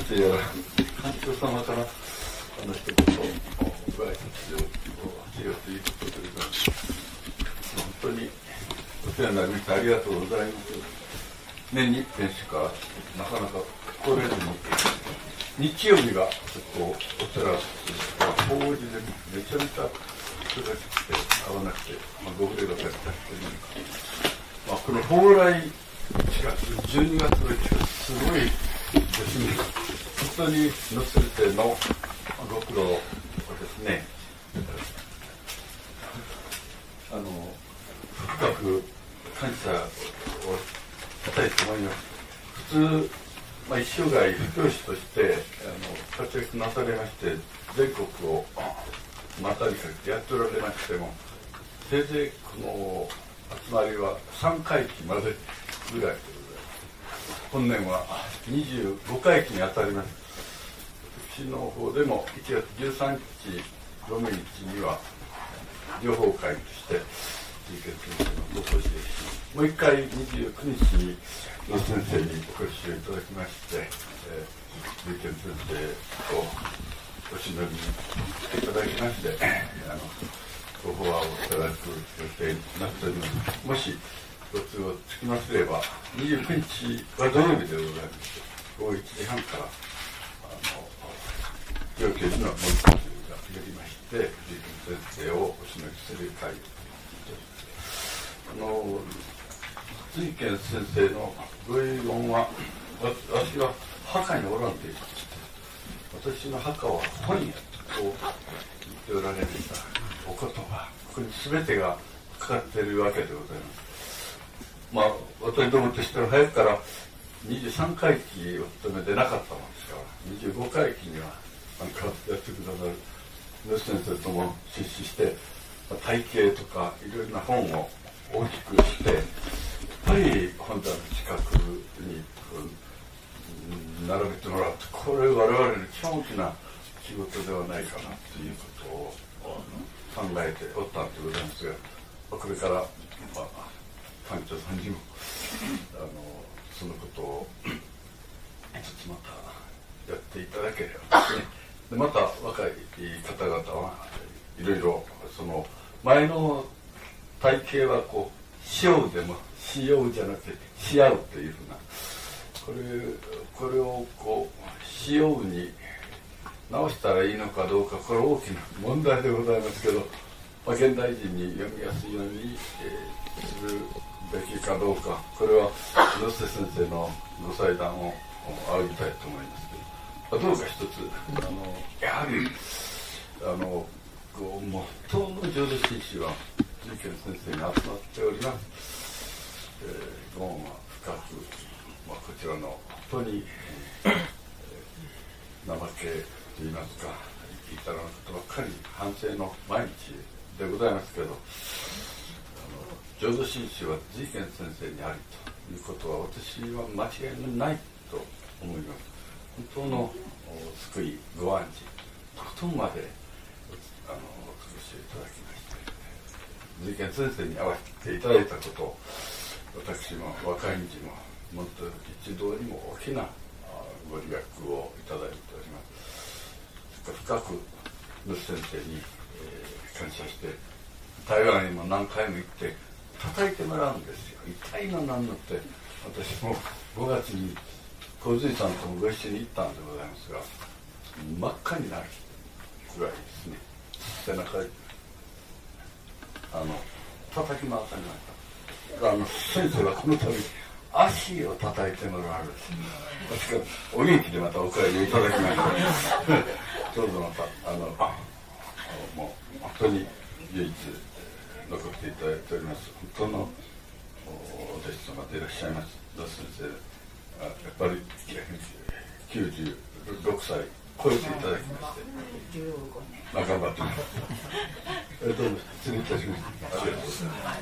生やら館長様から一言ご挨拶をしようということでございます。本当にお世話になりましてありがとうございます。年に一遍しかなかなか来れずに、日曜日がちょっとお寺法事でめちゃめちゃ忙しくて会わなくて、ご無礼がかかったというか、この蓬莱4月12月の1月すごいですね。本当にのするてのご苦労ですね。深く感謝をしたいと思います。普通、一生涯教師として活躍なされまして、全国を股にかけてやっておられましても、せいぜいこの集まりは3回忌までぐらいでございます。本年は25回忌にあたります。私の方でも1月13日、5日には両方会として、龍賢先生のご講師ですし、もう一回29日にの先生にご一緒いただきまして、龍賢先生をお忍びに来ていただきまして、ご法話をいただく予定になっております。もしご都合つきますれば、29日は土曜日でございまして、午後1時半から、両教授の森先生がやりまして、龍賢先生をお忍びする会を瑞賢先生のご遺言は、私は墓におらんと言いまして、私の墓は本屋と言っておられるお言葉、ここに全てがかかっているわけでございます。私どもとしては早くから23回忌を務めてなかったものですから、25回忌にはやってくださる野先生とも出資して、体系とかいろいろな本を大きくして、やっぱり本棚の近くに並べてもらうと、これ我々の一番大きな仕事ではないかなということを考えておったんでございますが、これから館長さんにもそのことを一つまたやっていただければですね。でまた若い方々はいろいろその前の体系はこうしようでもしようじゃなくてし合うというふうな、これをこうしように直したらいいのかどうか、これ大きな問題でございますけど、現代人に読みやすいように、するべきかどうか、これは野瀬先生のご裁断を仰ぎたいと思いますけど、どうか一つやはり最も浄土真宗は龍賢先生に集まっております。ご恩は深く、こちらの本当に、怠けといいますか、言いたらなことばっかり反省の毎日でございますけど、浄土真宗は瑞賢先生にありということは私は間違いないと思います。本当の救いご安置とことんまでお尽くしいただきまして、瑞賢先生に会わせていただいたことを私も若い日ももっと一度にも大きなご利益をいただいております。深く野先生に、感謝して、台湾にも何回も行って叩いてもらうんですよ。痛いのなんのって、私も5月に小泉さんともご一緒に行ったんでございますが、真っ赤になるぐらいですね。背中に叩き回されました。先生はこの度足を叩いてもらうんです。私がお元気でまたお帰りをいただきました。どうぞまたもう本当に唯一残っていただいております。本当のお弟子様でいらっしゃいます野先生、やっぱり96歳超えていただきまして、頑張ってます。どうぞ失礼いたしました。ありがとうございます。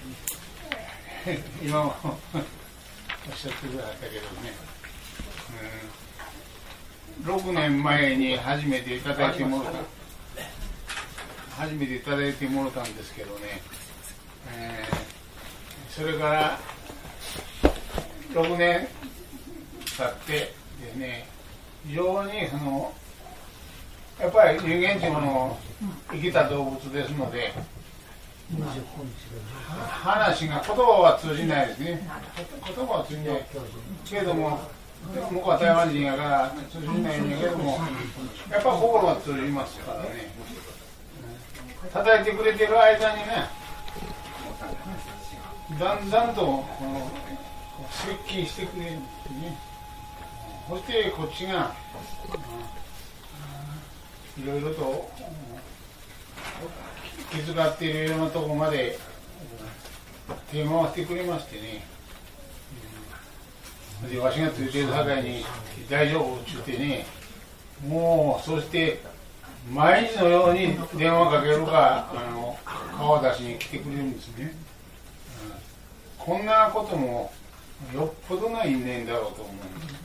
今もおっしゃってくださったけどね、6年前に初めていただいてもらったんですけどね、それから6年経ってですね、非常にやっぱり人間というものを生きた動物ですので、話が言葉は通じないですね。言葉は通じないけれども、向こうは台湾人やから通じないんだけども、やっぱ心は通じますからね。叩いてくれてる間にね、だんだんと接近してくれるんですね。そしてこっちがいろいろと気遣っているようなところまで手回してくれましてね、でわしがついてる境に大丈夫って言ってね、もうそして毎日のように電話かけるか顔出しに来てくれるんですね、こんなこともよっぽどの因縁だろうと思うんです。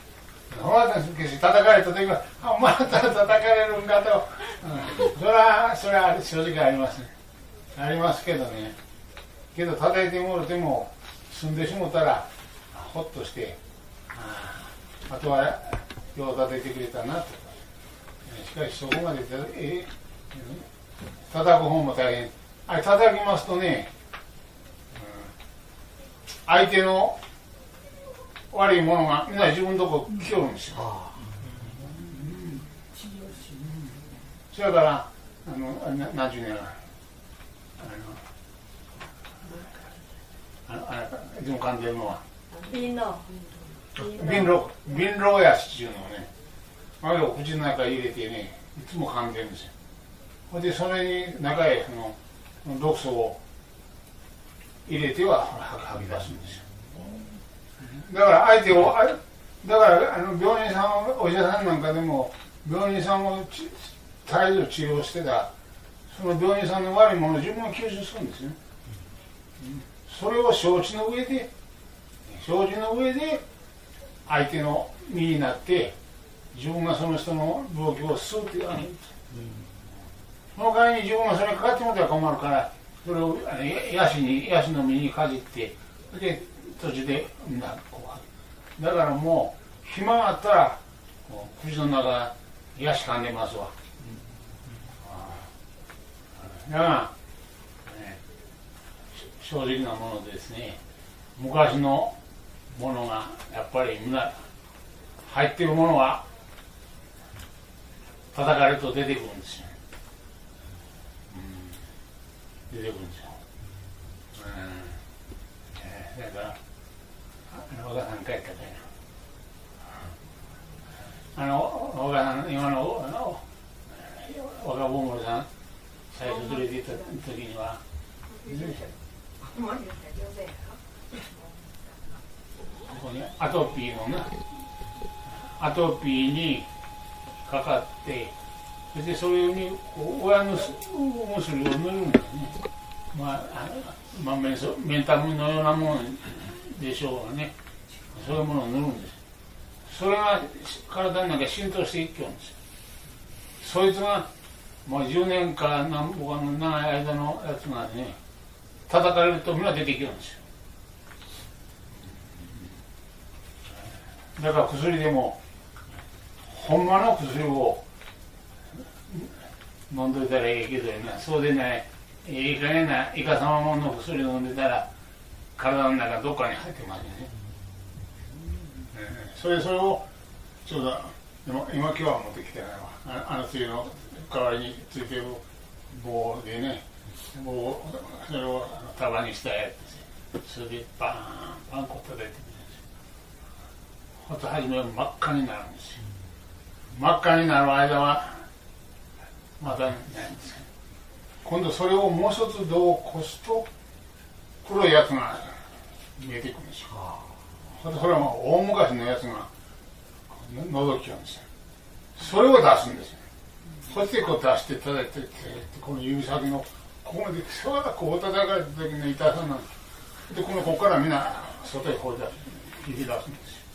叩かれた時はまた叩かれるんかと、それは正直ありますね、ありますけどね、けど叩いてもろても済んでしもたらほっとして、あとはよう叩いてくれたなと。しかしそこまで叩く方も大変。あれ叩きますとね、相手の悪いものがみんな自分のとこ来よるんですよ。それから何十年いつも噛んでるのは貧乏やしっていうのをね、あれを口の中に入れてね、いつも噛んでるんですよ。それでそれに中へ毒素を入れては吐き出すんですよ。だから相手を病院さん、お医者さんなんかでも病院さんを絶えず治療してた、その病院さんの悪いものを自分が吸収するんですよ。それを承知の上で相手の身になって自分がその人の病気を吸うって言わないんです。その代わりに自分がそれにかかってもらったら困るから、それをヤシの実にかじって、で途中でだからもう暇があったら口の中ヤシ噛んでますわ。だから正直なものでですね、昔のものがやっぱりみんな入ってるものは叩かれると出てくるんですよ、出てくるんですよ。だから小川さん帰ったかいな、小川さん今の若坊森さん最初連れて行った時にはここにアトピーにかかって、そしてそれに親のおむすびを塗るんですね。メンタムのようなものでしょうがね、そういうものを塗るんです。それが体の中に浸透していくんですよ。そいつがもう10年か僕は長い間のやつがね、叩かれるとみんな出てきるんですよ。だから薬でもほんまの薬を飲んどいたらええけどな、そうでないいい加減なイカサマもんの薬を飲んでたら体の中どっかに入ってますよね。それをちょうど今日は持ってきてないわ。つゆの代わりについてる棒でね、それを束にしたやつ、それでバーンパンコ叩いてくるんですよ。ほんと初めは真っ赤になるんですよ。真っ赤になる間はまたないんですけど、今度それをもう一つ度をこすと黒いやつが見えてくるんですよ。それは大昔のやつが覗きようんですよ。それを出すんですよ。そしてこう出して叩いてこの指先のここまでそれがこう叩かれた時の痛さなんで、ここからみんな外へ放り出す、引き出すんですよ。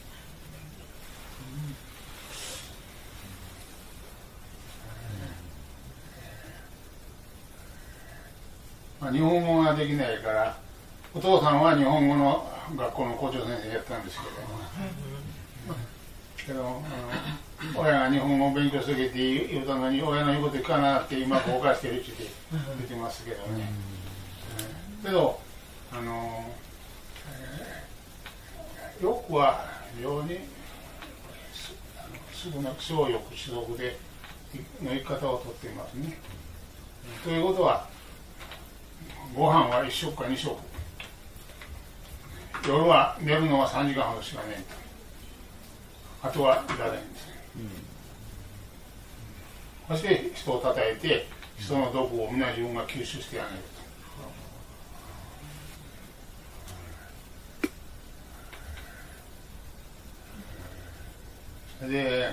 日本語ができないから、お父さんは日本語の学校の校長先生やったんですけど、親が日本語を勉強するって言うたのに、親の言うこと聞かなって今後悔してるって出てますけどね。けど欲は非常にすぐな小欲種族での生き方をとっていますね。ということは、ご飯は1食か2食、夜は寝るのは3時間ほどしかねえと、あとはいらないんですね。そして人を叩いて、人の毒を皆自分が吸収してあげると。で、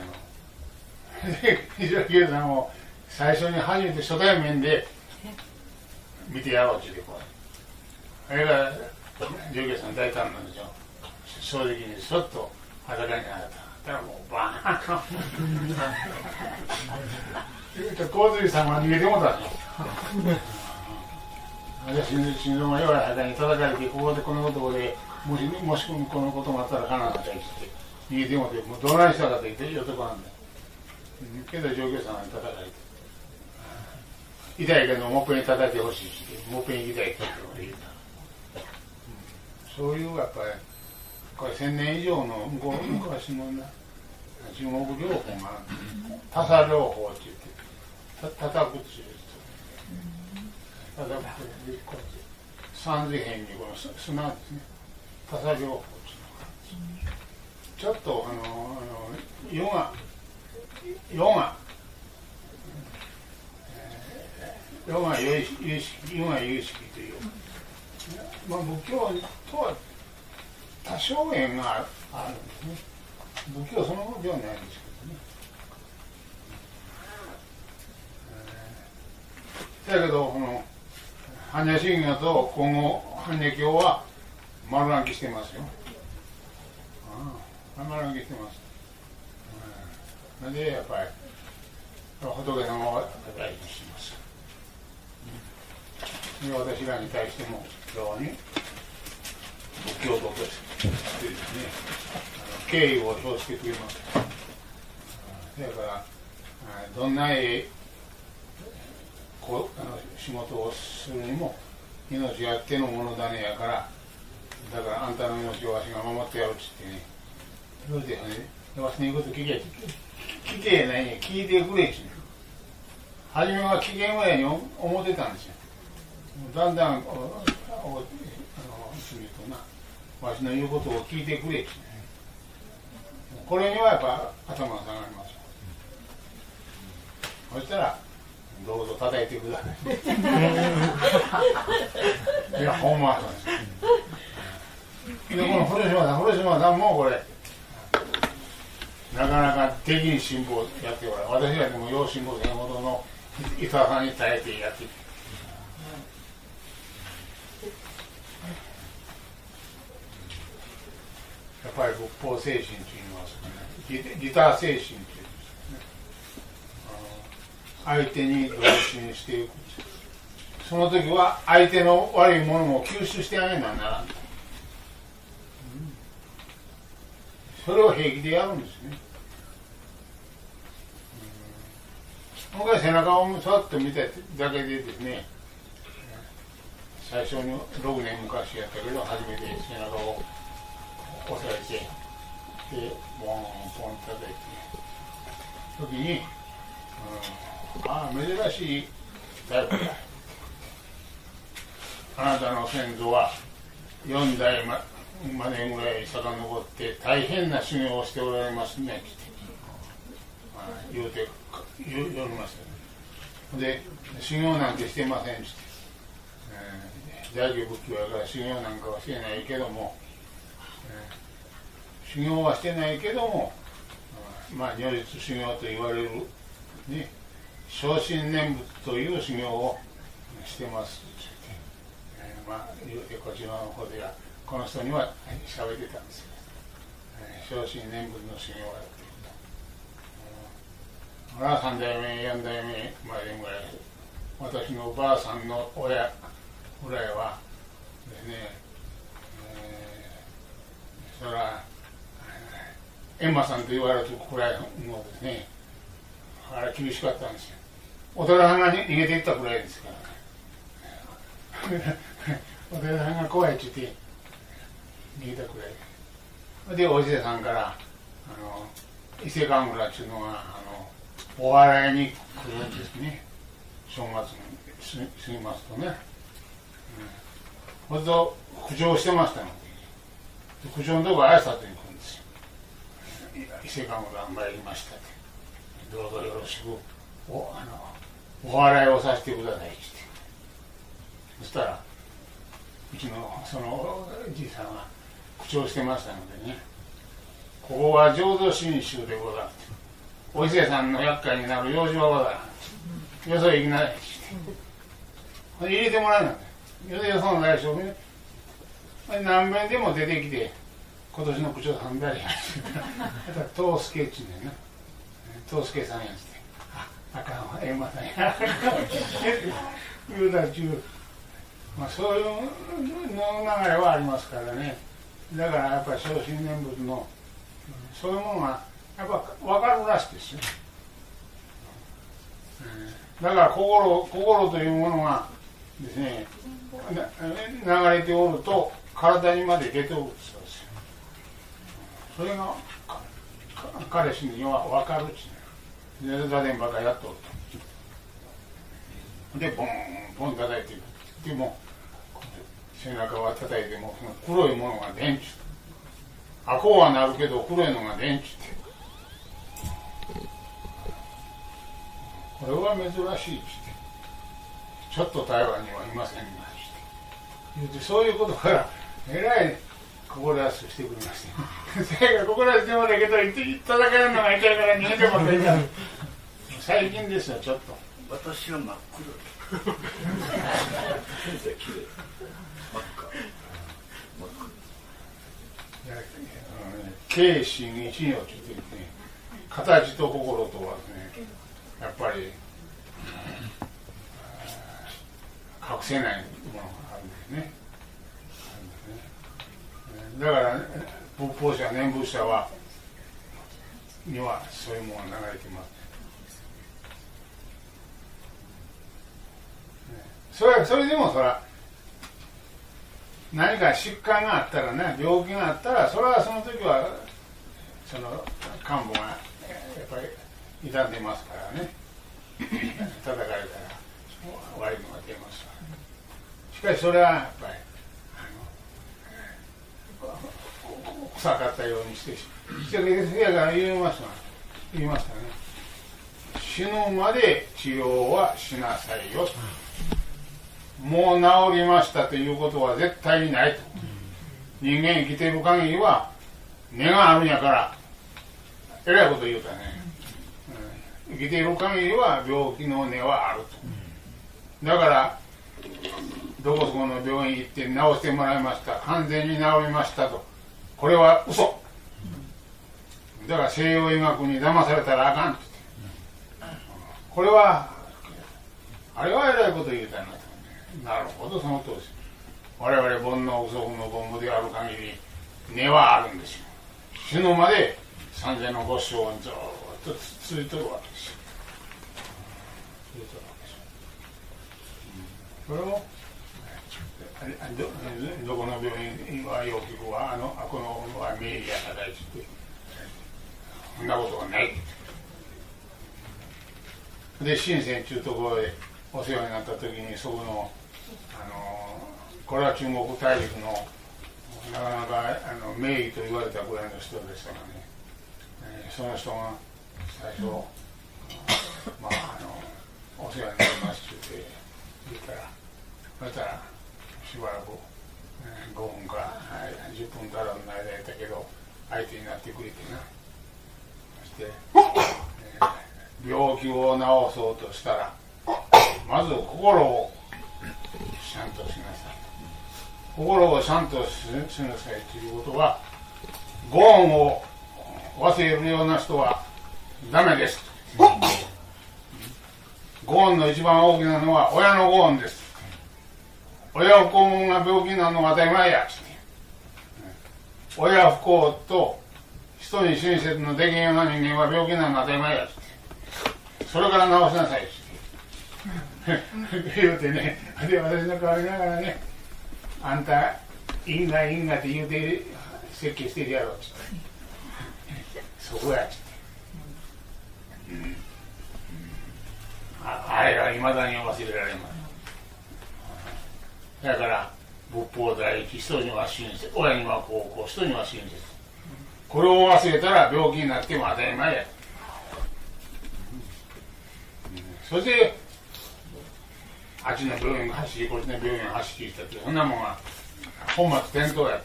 石垣さんを最初に初めて初対面で見てやろうって言って、あれが上下さん大胆なんですよ。正直にちょっと裸になったらもうバーンと洪水さんが逃げてもたんですよ。心臓が弱い間に叩かれて、ここでこのことでもしこのことがあったらかなわないって逃げてもて、もうどないしたかと言ってよとこなんだけど、上下さんが叩かれて、痛いけどもっぺんに叩いてほしいし、もっぺん行きたいって言った。そういうやっぱりこれ1000年以上の昔の中国療法が他作療法って言って叩くっていう叩くってこうやって三髄辺にこの砂ですね、他作療法っていうのがちょっとヨガ有意識という、仏教とは多少縁があるんですね。仏教そのものではないんですけどね。だけど般若心経と今後般若経は丸暗記してますよ。丸暗記してます。なのでやっぱり仏様は大事にします。私らに対しても非常に仏教徒としてですね、敬意を表してくれます。だからどんな仕事をするにも命あってのものだねやから、だからあんたの命をわしが守ってやるっつってね、それでね、わしの言うこと聞けないね、聞いてくれっちゅうね。初めは機嫌はやに思ってたんですよ。だんだんわしの言うことを聞いてくれって、これにはやっぱ頭が下がります。そしたらどうぞ叩いてください。いやほんまそうです。でこの古島さんもこれなかなか敵に辛抱やっておられ、私らでも要辛抱せんほどの痛さに耐えてやってきて、やっぱり仏法精神というのはギター精神というんですね。相手に同心していく。その時は相手の悪いものも吸収してあげなならん。それを平気でやるんですね。僕は背中をさっと見ただけでですね、最初に6年昔やったけど、初めて背中を押さえて、で、ボーン、ポン叩いて、時に、ああ、珍しいタイプだ。あなたの先祖は4代までぐらい遡って大変な修行をしておられますね、って言いました。で、修行なんてしてませんって。大乗仏教やから修行なんかはしてないけども、修行はしてないけども、如実修行と言われる、ね、正真念仏という修行をしてますって言って、言うてこっちの方ではこの人には喋ってたんですよ。正真念仏の修行をやっていると。俺は3代目4代目までぐらい、私のおばあさんの親ぐらいはですね、それは閻魔さんと言われるくらいのですね、あれ厳しかったんですよ。お寺さんが逃げていったくらいですからね。お寺さんが怖いって言って逃げたくらいで、お伊勢さんから伊勢神村っていうのはお笑いに来るんですね。正月に過ぎますとね、ほんと苦情してましたので、苦情のとこ挨拶に行くんですよ。伊勢神村参りましたって、どうぞよろしくお笑いをさせてくださいって。そしたらうちのそのじいさんは口調してましたのでね、ここは浄土真宗でござると、お伊勢さんの厄介になる用事はござらん、よそへ行きなさいって入れてもらえないんだよ。よその大将ね、何遍でも出てきて今年の口調さんだりやって東助っちゅうねんな、東助さんやって、あかんわ閻魔さんや言うたっちゅう、そういうの流れはありますからね。だからやっぱり正真念仏のそういうものがやっぱ分かるらしいですよ。だから心というものがですね、流れておると体にまで出ておるそうですよ。それが彼氏には分かるっちゅうね。座禅ばかやっとると。でボンボン叩いてる。でも背中は叩いてもその黒いものが出んちゅう。あこうはなるけど黒いのが出んちゅうて。これは珍しいって、ちょっと台湾にはいませんが言って、そういうことからえらい心安くしてくれましてそれが心安してもらうけど言っただけるのが痛いから逃げてもらいたい最近ですよ。ちょっと私は真っ黒先生きれい真っ赤軽心一如と言ってね、形と心とはねやっぱり、隠せないものがあるんですね。だから仏法者念仏者はにはそういうものが流れています。それでもそら何か疾患があったらね、病気があったらそれはその時はその幹部がやっぱり傷んでますからね叩かれたら悪いのが出ますからね。しかしそれはやっぱり臭かったようにしてやから言いましたね、死ぬまで治療はしなさいよと、もう治りましたということは絶対にないと、人間生きている限りは根があるんやからえらいこと言うたね、生きている限りは病気の根はあると。だからどこそこの病院行って治してもらいました、完全に治りましたと、これは嘘だから西洋医学に騙されたらあかんって言って、これはあれはえらいこと言うたなと。なるほど、その通りです。我々煩悩不足の凡夫である限り根はあるんですよ。死ぬまで三世のご生をずっと続いてるわけですよ。それをどこの病院はよくはこのは名医やからいってそんなことがないで、深センっていうところでお世話になった時にそこのこれは中国大陸のなかなか名医と言われたぐらいの人でしたがね、その人が最初お世話になりますって言ったら、そしたらしばらく5分か10分からの間やったけど相手になってくれてな、そして、病気を治そうとしたらまず心を心をちゃんとしなさいということは、ご恩を忘れるような人はダメです。ご恩の一番大きなのは親のご恩です。親不孝が病気なのは当たり前や。親不孝と人に親切のできんような人間は病気なのは当たり前や。それから治しなさい。言うてね、で私の代わりながらね、あんた因果因果って言うて設計してるやろって。そこやって。あれがいまだに忘れられます。だから仏法第一、人には親切、親には孝行、人には親切。これを忘れたら病気になっても当たり前や。そしてあっちの病院が走り、こっちの病院が走りしたって、そんなもんは本末転倒やって。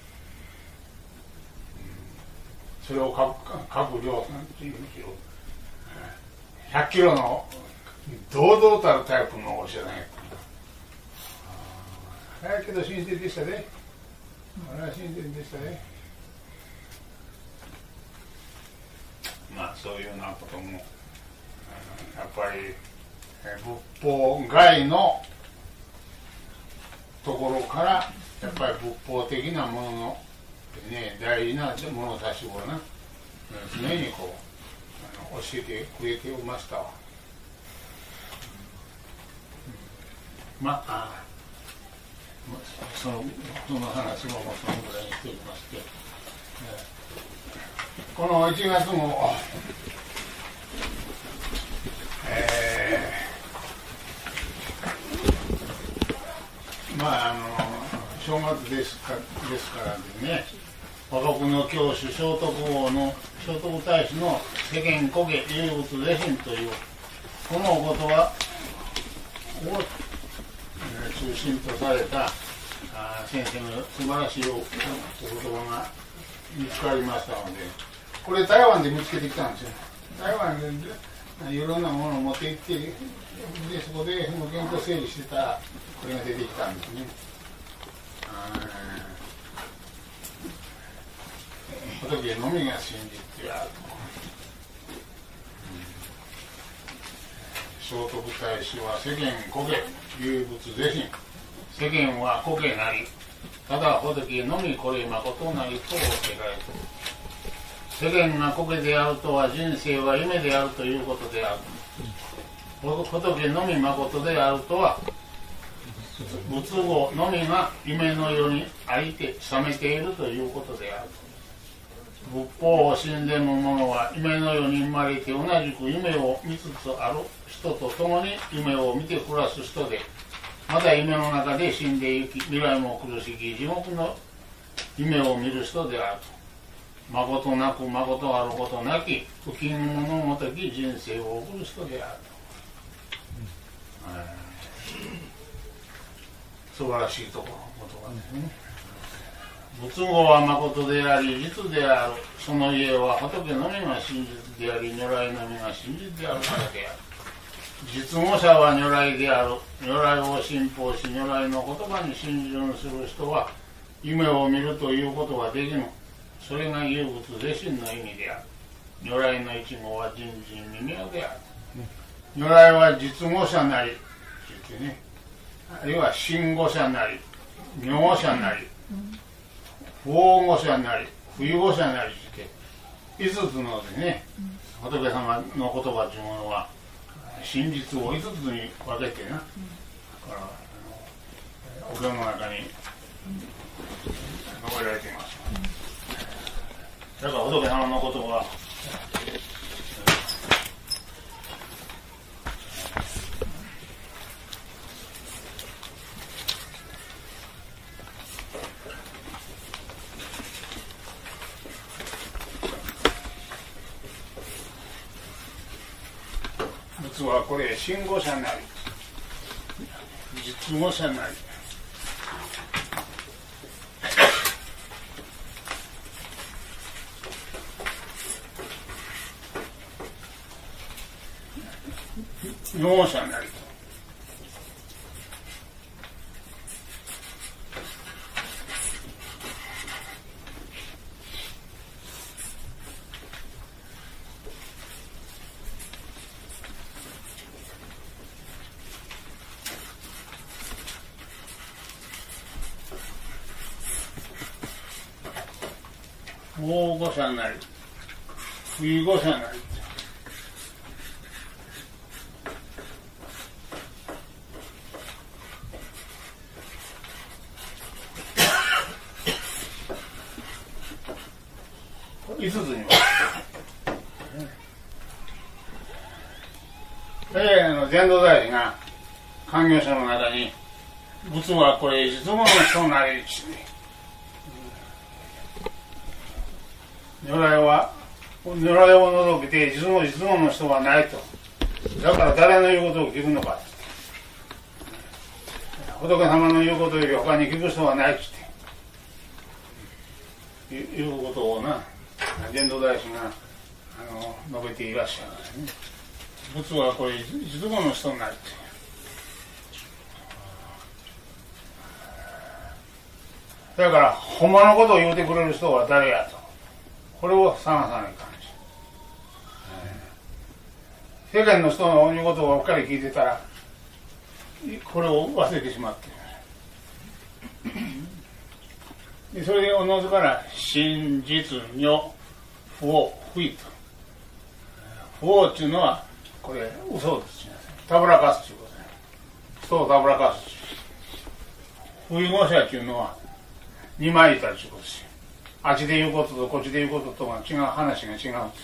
それを各量産っていうんですよ。100キロの堂々たるタイプのお医者さんやった。だけど親切でしたね。あれは親切でしたね。まあそういうようなこともやっぱり仏法外のところからやっぱり仏法的なものの、ね、大事な物差しをな常にこう教えてくれておりましたわ。まあその話もそのぐらいにしておりまして、この1月もまあ正月ですからね、和国の教主聖徳王の聖徳太子の世間古家唯物レシンというこのお言葉を中心とされた先生の素晴らしいお言葉が見つかりましたので、これ台湾で見つけてきたんですよ。台湾でいろんなものを持って行って、でそこで原稿整理してたらこれが出てきたんですね。仏のみが真実であると。聖徳太子は世間古家唯物是心、世間は古家なり、ただ仏のみこれ誠なりと教えられている。世間が古家であるとは人生は夢であるということである。仏のみ誠であるとは仏語のみが夢の世にありて覚めているということである。仏法を信ぜぬ者は夢の世に生まれて同じく夢を見つつある人と共に夢を見て暮らす人で、また夢の中で死んでいき、未来も苦しき地獄の夢を見る人であると。誠なく誠あることなき不勤のごとき人生を送る人であると。素晴らしいところの言葉ですね。仏語は誠であり実である。その家は仏のみが真実であり、如来のみが真実であるからである。実語者は如来である。如来を信奉し、如来の言葉に信順する人は夢を見るということができぬ。それが唯物是心の意味である。如来の一語は人人未明である。如来は実語者なり、言ってね、あるいは真語者なり、如語者なり、不応語者なり、不意語者なりして5つのですね、仏様の言葉というものは真実を5つに分けてな、お経の中に述べられています。だから仏様のことは仏はこれ真語者なり実語者なり如語者なりと。 大御所なり冬御所なり5つには禅道大師が勧業書の中に仏はこれいつもの人なり如来を除けていつもの人はないと。だから誰の言うことを聞くのか仏様の言うことより他に聞く人はないっていうことをな禅道大師が述べていらっしゃるんですね。仏はこれいつもの人になるってだからほんまのことを言うてくれる人は誰やとこれを探さないかんし世間の人の言うことをばっかり聞いてたらこれを忘れてしまってそれでおのずから真実如不法不義と不法っていうのはこれ嘘ですよたぶらかすということね人をたぶらかす不義語者っていうのは二枚板ということですよあっちで言うこととこっちで言うこととは違う話が違うんですよ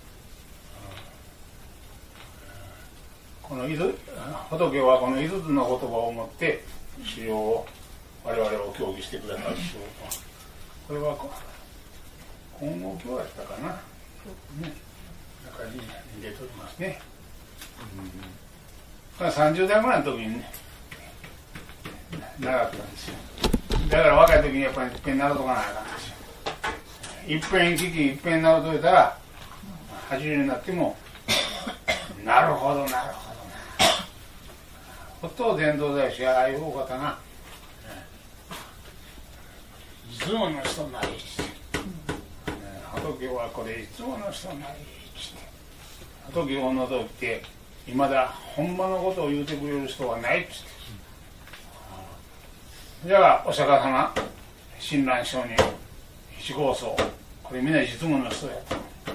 この仏はこの5つの言葉をもって修行を我々を教義してくださるとこれは金剛経だったかな、ね、中に出ておりますね、30代ぐらいの時にね習ったんですよだから若い時にやっぱりいっぺん習うとかなあかんですよいっぺん聞きいっぺん習うといたら80になってもなるほどなるほどなことを伝道大師やああいうお方がいつもの人なり仏はこれいつもの人なり仏を除いていまだほんまのことを言うてくれる人はないっつってじゃあお釈迦様親鸞上人七高僧これみんな実務の人やと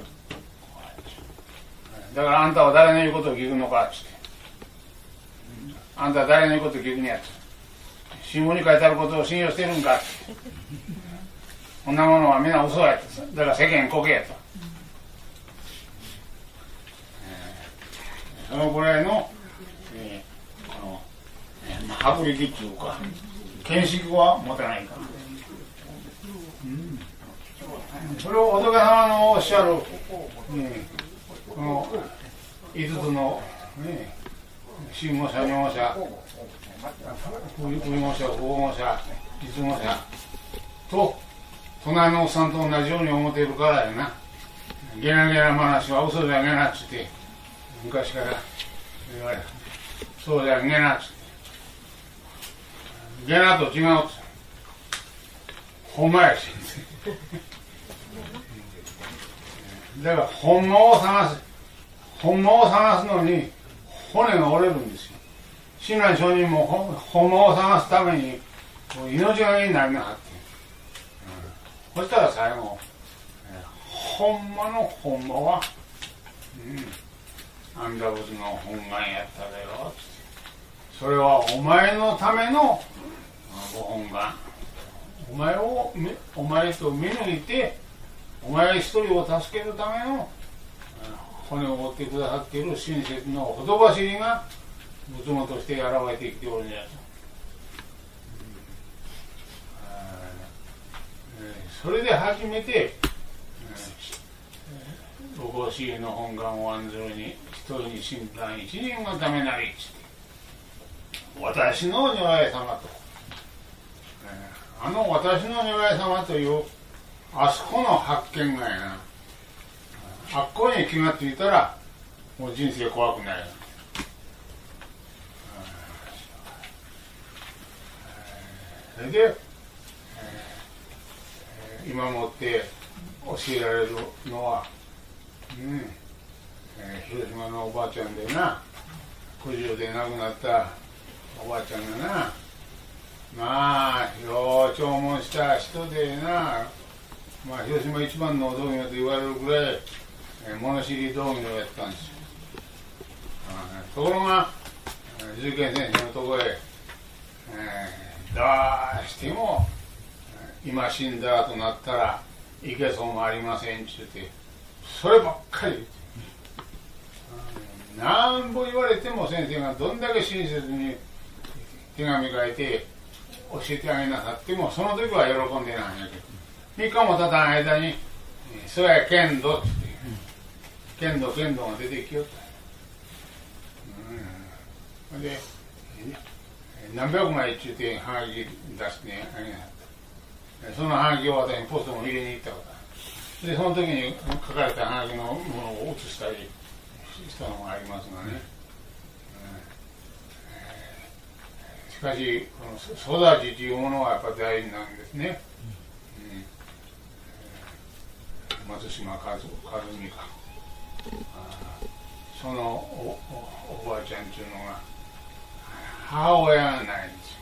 だからあんたは誰の言うことを聞くのかっつってあんたは誰の言うことを聞くんやと新聞に書いてあることを信用してるんかってこんなものはみんな嘘やとだから世間こけやとそのぐらいの、薄力っていうか見識は持たないから、それを仏様のおっしゃる、この5つの、真語者、妙者、不義語者、不法語者、実語者と隣のおっさんと同じように思っているからやな。ゲラゲラ話は嘘じゃねえなっつって昔から言われる。そうじゃねえなっつって。ゲラと違うっつって。ほんまやし。だからほんまを探すのに骨が折れるんですよ。親鸞上人もほんまを探すために命がけになりなはって、そしたら最後ほんまのほんまは、阿弥陀仏の本願やっただよって、それはお前のためのご本願、お前と見抜いてお前一人を助けるための骨を持ってくださっている親切のほとばしりが仏門として現れてきておるんやと、それで初めてご公私の本願を案ずるに一人に親鸞一人のためなり私の如来様と、私の如来様というあそこの発見がやな、あっこに気がついたらもう人生怖くない。それで、今もって教えられるのは、広島のおばあちゃんでな、90で亡くなったおばあちゃんがな、まあよう弔問した人でな、 まあ、広島一番の道業と言われるぐらい、物知り道業をやったんですよ。ところが、重慶先生のところへ、どうしても、今死んだとなったら、いけそうもありませんって言って、そればっかり言って。なんぼ言われても先生がどんだけ親切に手紙書いて教えてあげなさっても、その時は喜んでないんやけど、3日も経たん間に、そや剣道って言って、剣道が出てきよった。で、何百枚って言ってハガキ出してあげなかった。そのハガキを私にポストも入れに行ったことある。で、その時に書かれたハガキのものを写したりしたのがありますがね。しかし、この育ちというものはやっぱり大事なんですね。松島和美か。そのおばあちゃんっていうのが、母親がないんです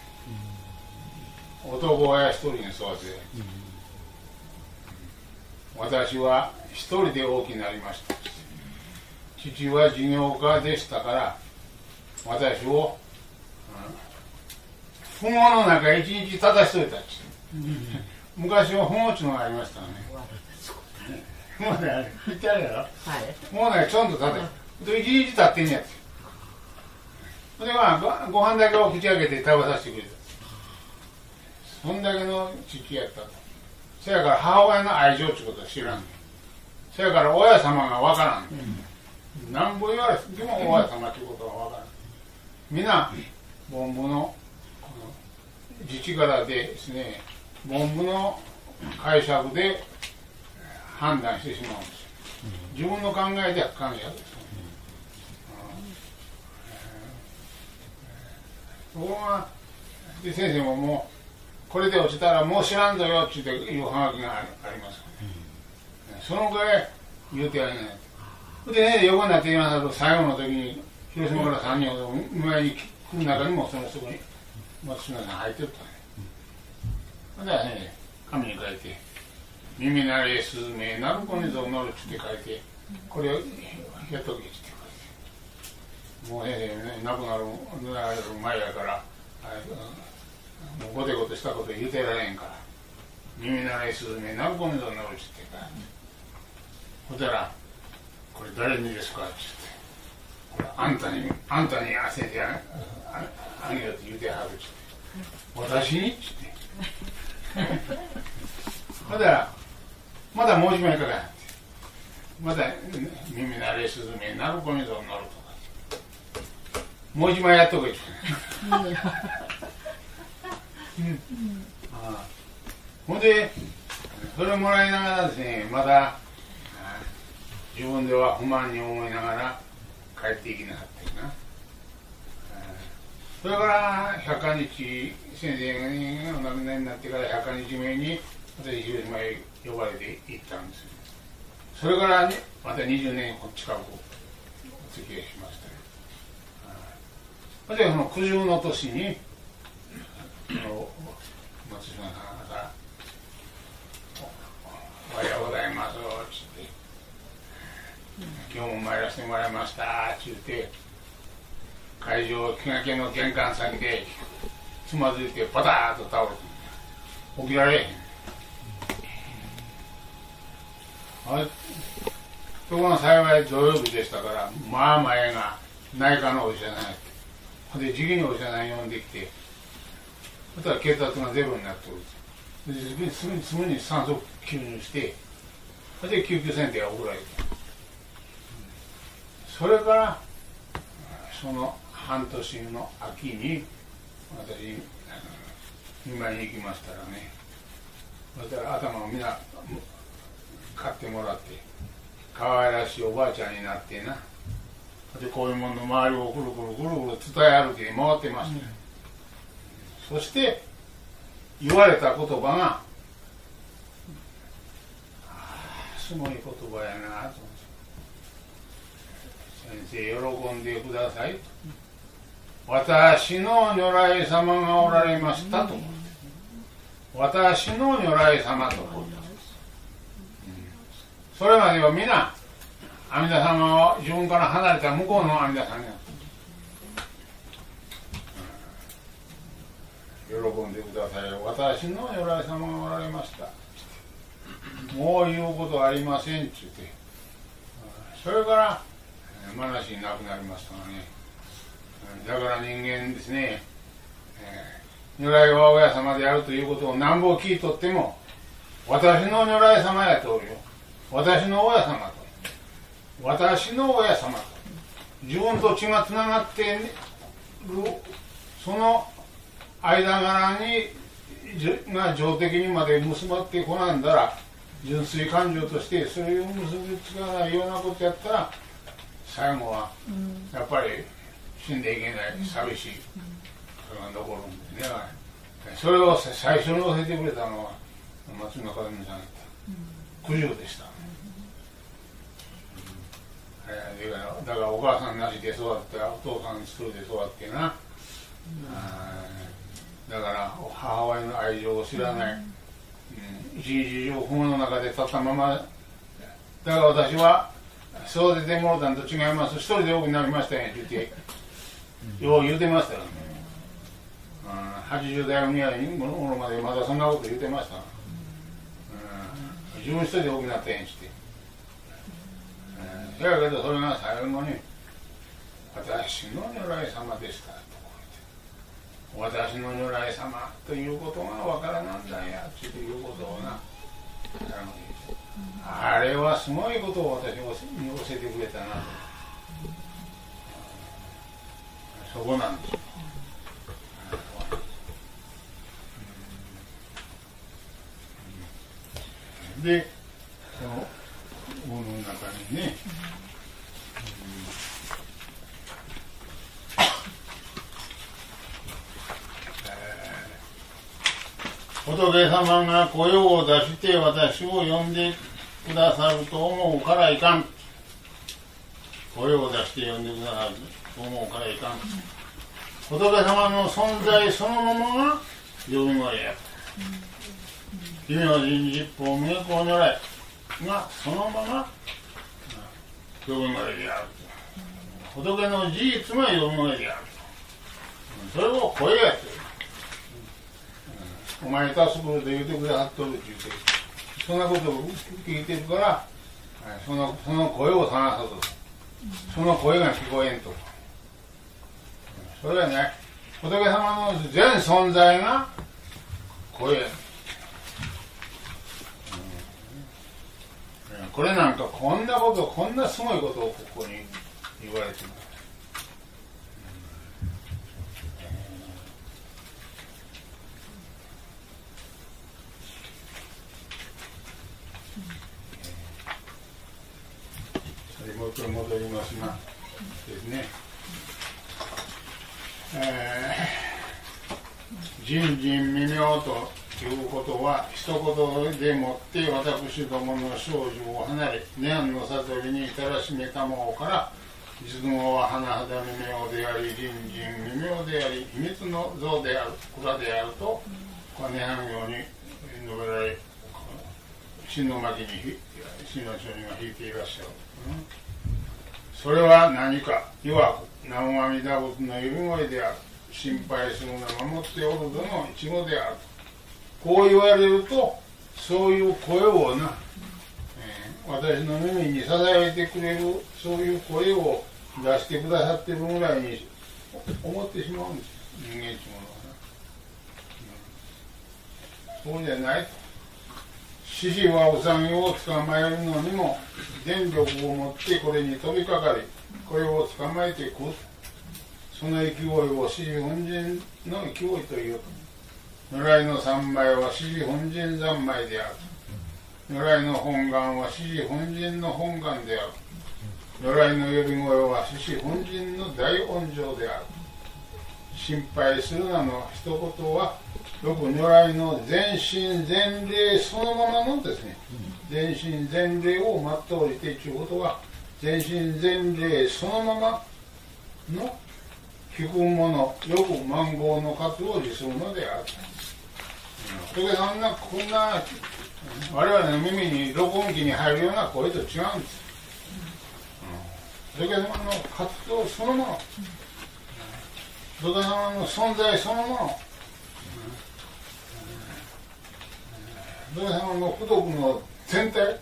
よ。男親一人に育てて、私は一人で大きくなりました。父は事業家でしたから、私を、ふもの中一日立たしといたんです。昔はふもっちゅうのがありましたね。ふもね、言ってあるやろ。はい。ふもね、ちょんと立て。一日立ってんやつ。それはご飯だけを口開けて食べさせてくれた。そんだけの父やったと。そやから母親の愛情ってことは知らん。そやから親様がわからん。なんぼ言われても親様ってことはわからん。みんな、文部の自治からでですね、文部の解釈で判断してしまうんですよ。自分の考えでは考えです。ところが、で先生ももう、これで落ちたらもう知らんぞよっていうはがきがあります、そのぐらい言うてあげない。でね、横になって言いますと、最後の時に、広島から3人ほど見舞いに来る中にも、そのそこに松島さん入ってったね。だからね、紙に書いて、耳慣れスズメ、鳴子にぞ乗るって書いて、これをやっとけって書いて。もうね、亡くなる前やから、もうごてごてしたこと言うてられんから、耳慣れスズメ、鳴子にぞ乗るって書いて。ほたら、これ誰にですかって言って、あんたに先生あげよって言うてはるって言って、私にって言って。ほたら、まだもう一枚かかって、また耳慣れスズメ、鳴子にぞ乗るとか、もう一枚やっとけって。ほんで、それもらいながらですね、まだ、自分では不満に思いながら帰っていきなかったよな。それから100日先生がお亡くなりになってから100日目に私広島へ呼ばれて行ったんですよ。それからね、また20年近くお付き合いしましたよ。それでその苦渋の年に松島さんがおはようございますって今日も参らせてもらいましたって言って会場気がけの玄関先でつまずいてパターッと倒れて起きられへん。ところが幸い土曜日でしたからまあ前が内科のお医者さんで時期にお医者さん呼んできてそしたら血圧がゼロになっておるすぐに酸素吸入してそれで救急センターが送られてそれからその半年の秋に私見舞いに行きましたらねそしたら頭をみんな買ってもらって可愛らしいおばあちゃんになってなでこういうものの周りをぐるぐるぐるぐる伝え歩きに回ってました、そして言われた言葉がすごい言葉やなと先生喜んでくださいと私の如来様がおられましたと私の如来様とこう言いますそれまでは皆阿弥陀様は自分から離れた向こうの阿弥陀さんになった、喜んでください。私の如来様がおられました。もう言うことはありませんって言って、それから話になくなりましたがね。だから人間ですね、如来は親様であるということを何ぼ聞いとっても、私の如来様やとおるよ、私の親様と、私の親様と、自分と血がつながっているその間柄にが情的にまで結ばってこなんだら、純粋感情としてそれを結びつかないようなことやったら、最後はやっぱり死んでいけない、寂しい、それが残るんですね。それを最初に教えてくれたのは松村和美さんだった。九十でした。だからお母さんなしで育って、お父さん一人で育ってな、だから母親の愛情を知らない、一日中雲の中で立ったまま、だから私は育ててもろたんと違います、一人で多くなりましたんやって言って、よう言うてましたよね。80代ぐらいにものまでまだそんなこと言うてました。自分一人で多くなったんやって。だけどそれが最後に私の如来様でしたとこう言って、私の如来様ということがわからなんだんやということをな、あれはすごいことを私に教えてくれたなと、そこなんですよ。で、このものの中にね、仏様が声を出して私を呼んでくださると思うからいかん。声を出して呼んでくださると思うからいかん。仏様の存在そのままが呼び声や。奇妙人実法無益如来がそのまま呼び声であると。仏の事実が呼び声であると。それを声やと。お前助くると言うてくださっとるって言って、そんなことを聞いてるから、その声を探そうと。その声が聞こえんと。それはね、仏様の全存在が声や。これなんかこんなこと、こんなすごいことをここに言われてます。戻りますがですね、人人未明ということは一言でもって私どもの少女を離れ涅槃の悟りに至らしめたものから実語は甚だ未明であり人人未明であり秘密の像である蔵であると涅槃行に述べられ真の巻に真の上人が引いていらっしゃる。それは何か弱く南無阿弥陀仏の呼び声である。心配するな守っておるぞの一語である。こう言われるとそういう声をな、私の耳にささやいてくれるそういう声を出してくださってるぐらいに思ってしまうんです、人間っていうものはな、そうじゃないと。獅子はウサギを捕まえるのにも電力を持ってこれに飛びかかりこれを捕まえて食う。その勢いを獅子本陣の勢いという。如来の三昧は獅子本陣三昧である。如来の本願は獅子本陣の本願である。如来の呼び声は獅子本陣の大音情である。心配するなの一言はよく如来の全身全霊そのままのですね、全身全霊を全うしてということは全身全霊そのままの聞くものよく満合の活を持するのである。仏さんがこんな我々の耳に録音機に入るような声と違うんです。仏様の活動そのもの、仏様の存在そのもの、仏様の功徳の全体、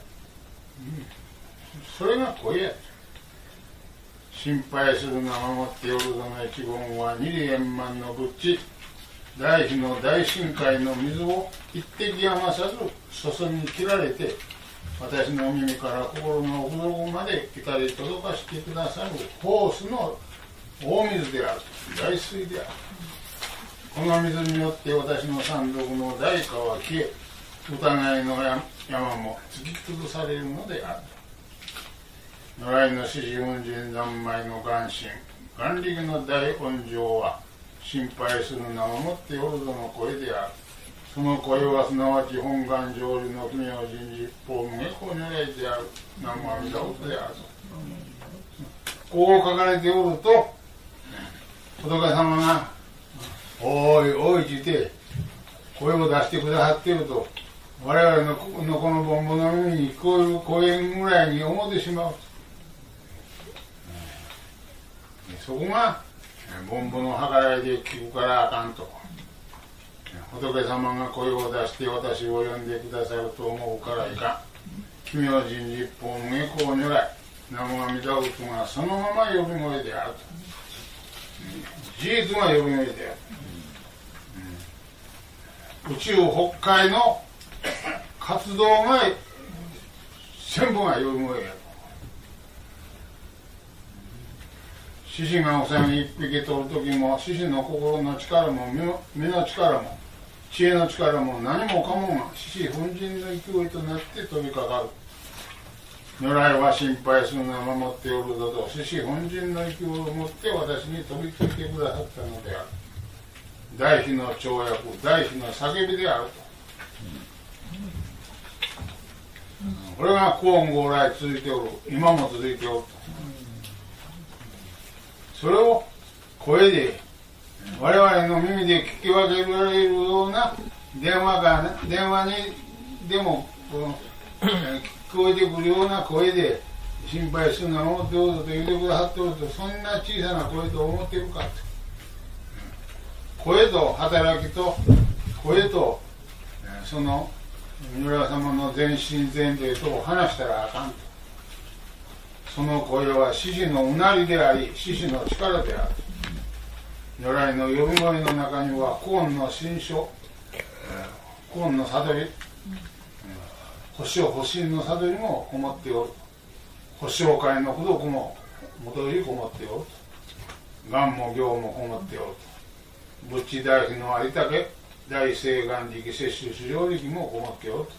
それが声や。心配する名守っておるぞの一言は二里円満の仏地、大悲の大深海の水を一滴余さず注ぎ切られて、私の耳から心の奥底まで至り届かしてくださるホースの大水である、大水である。この水によって私の山賊の代価は消え、疑いの山も突き崩されるのである。如来の獅子雲人三昧の願心、願力の大恩情は、心配する名をもっておるぞの声である。その声はすなわち本願成就の奇妙人事一方無下校如来である。南無阿弥陀仏であると。こう書かれておると、仏様が、おいおいって言って、声を出してくださっていると、我々のこのボンボの耳に聞こえる声ぐらいに思ってしまう。そこが、ボンボの計らいで聞くからあかんと。仏様が声を出して私を呼んでくださると思うからいかん。奇妙人事一方無下校如来、南無阿弥陀仏がそのまま呼び声であると。事実が呼び声である。宇宙北海の活動が全部が呼び声やる。獅子がウサギ一匹取る時も、獅子の心の力も身の力も知恵の力も何もかもが獅子奮陣の勢いとなって飛びかかる。如来は心配するのを守っておるぞと、獅子奮陣の勢いを持って私に飛びついてくださったのである。大悲の跳躍、大悲の叫びであると。これが久遠後来続いておる、今も続いておると。それを声で我々の耳で聞き分けられるような電話にでも聞こえてくるような声で心配するな思っておると言ってくださっておると、そんな小さな声と思っているかと。声と働きと声とその如来様の全身全霊とを話したらあかんと。その声は獅子のうなりであり、獅子の力である。如来の呼び声の中には久遠の心象、久遠の悟り、星を星の悟りもこもっておる。星を界の功徳も元よりこもっておる。願も行もこもっておる。仏地大悲のありたけ、大聖願力、摂取主要力もこもっておる。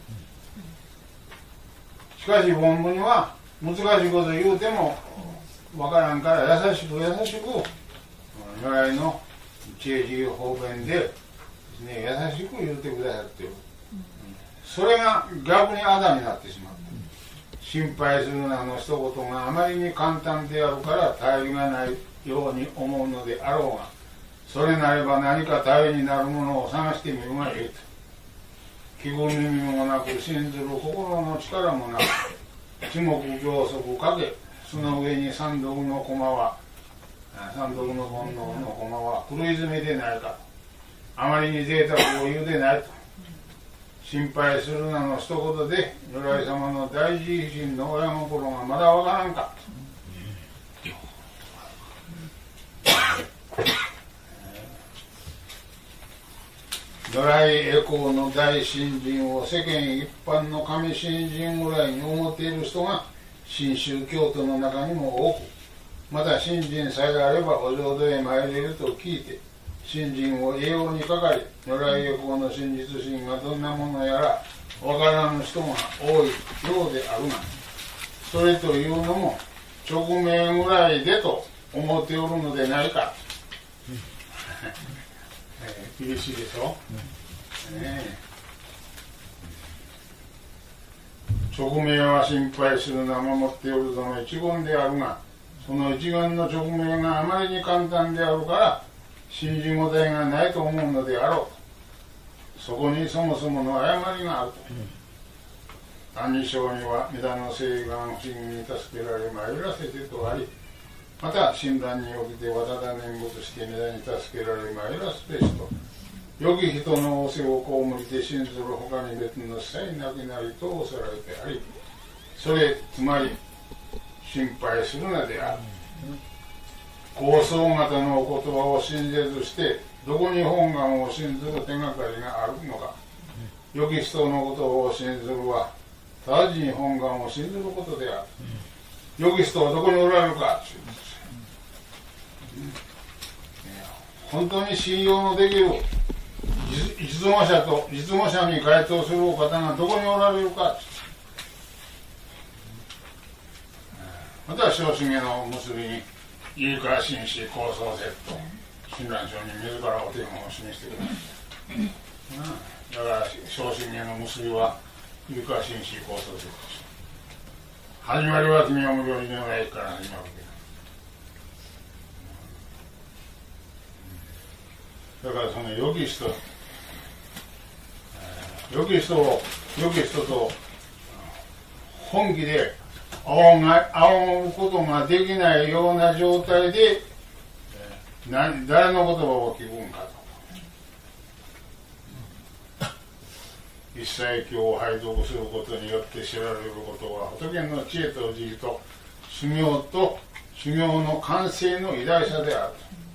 しかし本部には難しいこと言うてもわからんから優しく優しく如来の知恵自由方便で、ね、優しく言うてくださっている。それが逆にあだになってしまう。心配するなの一言があまりに簡単であるから頼りがないように思うのであろうが、それなれば何か頼りになるものを探してみるがいいと。聞く耳もなく信ずる心の力もなく、一目行足かけ、その上に三毒の駒は、三毒の煩悩の駒は狂い詰めでないか。あまりに贅沢を言うでないと。心配するなの一言で、如来様の大慈悲心の親心がまだわからんか。如来栄光の大信心を世間一般の神信心ぐらいに思っている人が新宗教徒の中にも多く、また信心さえあればお浄土へ参れると聞いて信心を栄養にかかり、如来栄光の真実心がどんなものやらわからぬ人が多いようであるが、それというのも直命ぐらいでと思っておるのでないか。厳しいでしょ、直命は心配するな守っておるぞの一言であるが、その一言の直命があまりに簡単であるから信じ応えがないと思うのであろう。そこにそもそもの誤りがあると。 歎異抄には皆の誓願不思議に助けられ参らせてとあり、また親鸞におきてわただ念仏して皆に助けられ参らすべしと、良き人の仰せを被りて信ずるほかに別の際なきなりとおさられてあり、それつまり心配するなである。高僧方のお言葉を信じずしてどこに本願を信ずる手がかりがあるのか。良き人の言葉を信ずるは直ちに本願を信ずることである。良き人はどこにおられるか。本当に信用のできる実語者に該当するお方がどこにおられるか。また小締めの結びに有価紳士構想セット親鸞上に自らお手本を示してくれます。だから小締めの結びは有価紳士構想セットです。始まりは君は無料にのないから始まるわけだ。だからその良き人と本気で仰ぐことができないような状態で誰の言葉を聞くんかと。一切経を拝読することによって知られることは仏の知恵と慈悲と修行の完成の偉大さである。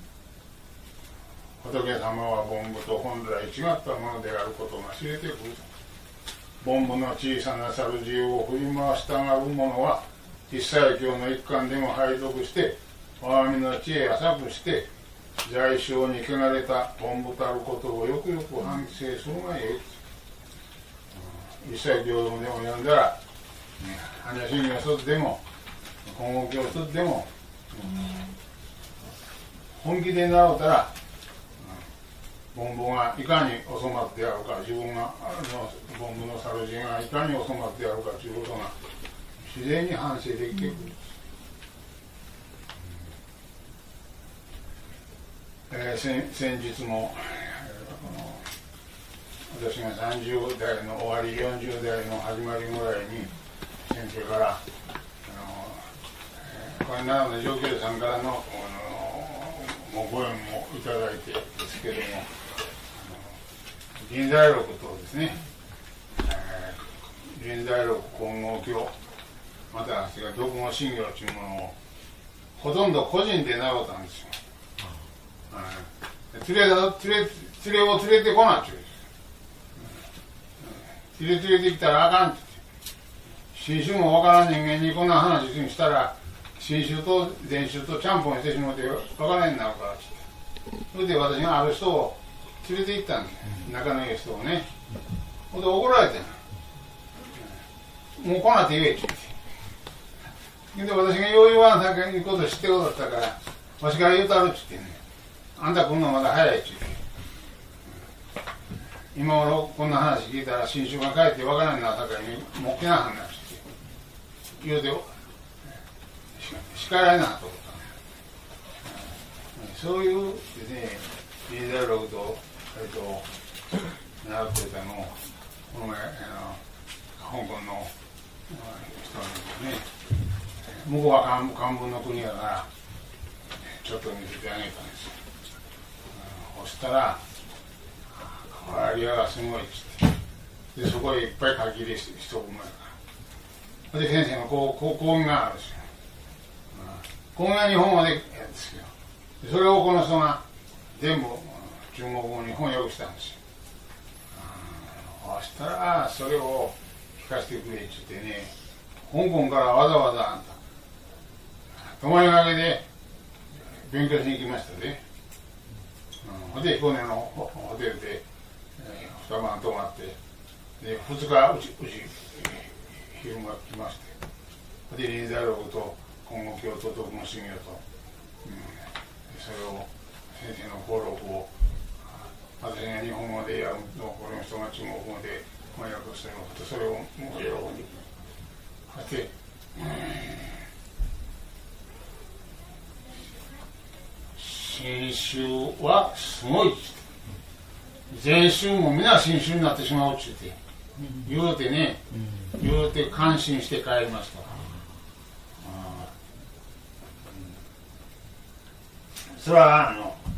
仏様は凡夫と本来違ったものであることが知れてくる。凡夫の小さな猿自由を振り回したがる者は一切経の一環でも拝読して我が身の知恵浅くして在生に汚れた凡夫たることをよくよく反省するがええ。一切経でも読んだら般若心経一つでも金剛経一つでも本気で習うたら凡夫がいかにお粗末であるか、自分が凡夫の猿人がいかにお粗末であるかということが自然に反省できてくる。先日も私が30代の終わり40代の始まりぐらいに先生からこれなので上級さんからのご縁もいただいてですけれども、臨済録とですね、臨済録金剛経また私が読後心経というものをほとんど個人で習ったんですよ。連れを連れてこなっちゅう。連れてきたらあかんって新種もわからん人間にこんな話したら新種と前種とちゃんぽんしてしまってわからんになるからって。それで私がある人を連れて行ったんです。仲のいい人をね。ほんで怒られてもう来なって言えって言って。で私がよう言わんさかいこと知ってることだったからわしから言うたるって言ってね。あんた来んのまだ早いって言って。今頃こんな話聞いたら新種が帰ってわからんなさかいにもう来なはんなって言うて叱られなと思った。そういうですね、臨済録と習ってたのをこの前香港の人にね、向こうは漢文の国だからちょっと見せてあげたんですよ。そしたら変わりがすごいっつってでそこへいっぱい書き入れして一コマやからで先生の講義があるんですよ。講義は日本語でやるんですよ。それをこの人が全部中国語に翻訳したんですよ。そしたらそれを聞かせてくれって言ってね、香港からわざわざあんた泊まりがけで勉強しに行きましたね。で彦根のホテルで2晩泊まってで2日うち昼間来まして、で臨済録と金剛経と読後心経と、それを先生の講録を私が日本語でやるのをこの人が中国語で翻訳してそれをもう喜んでそして新種はすごい前種も皆新種になってしまうって言って言うてね、言うて感心して帰りました。それは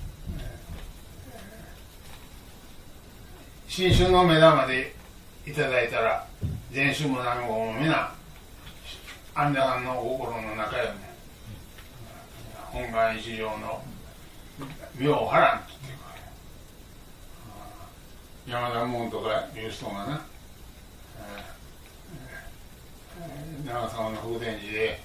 新春の目玉でいただいたら禅宗も南郷も皆阿弥陀さんの心の中よね、本願一条の妙波乱っていうか、山田門とかいう人がな、長沢の福田寺で、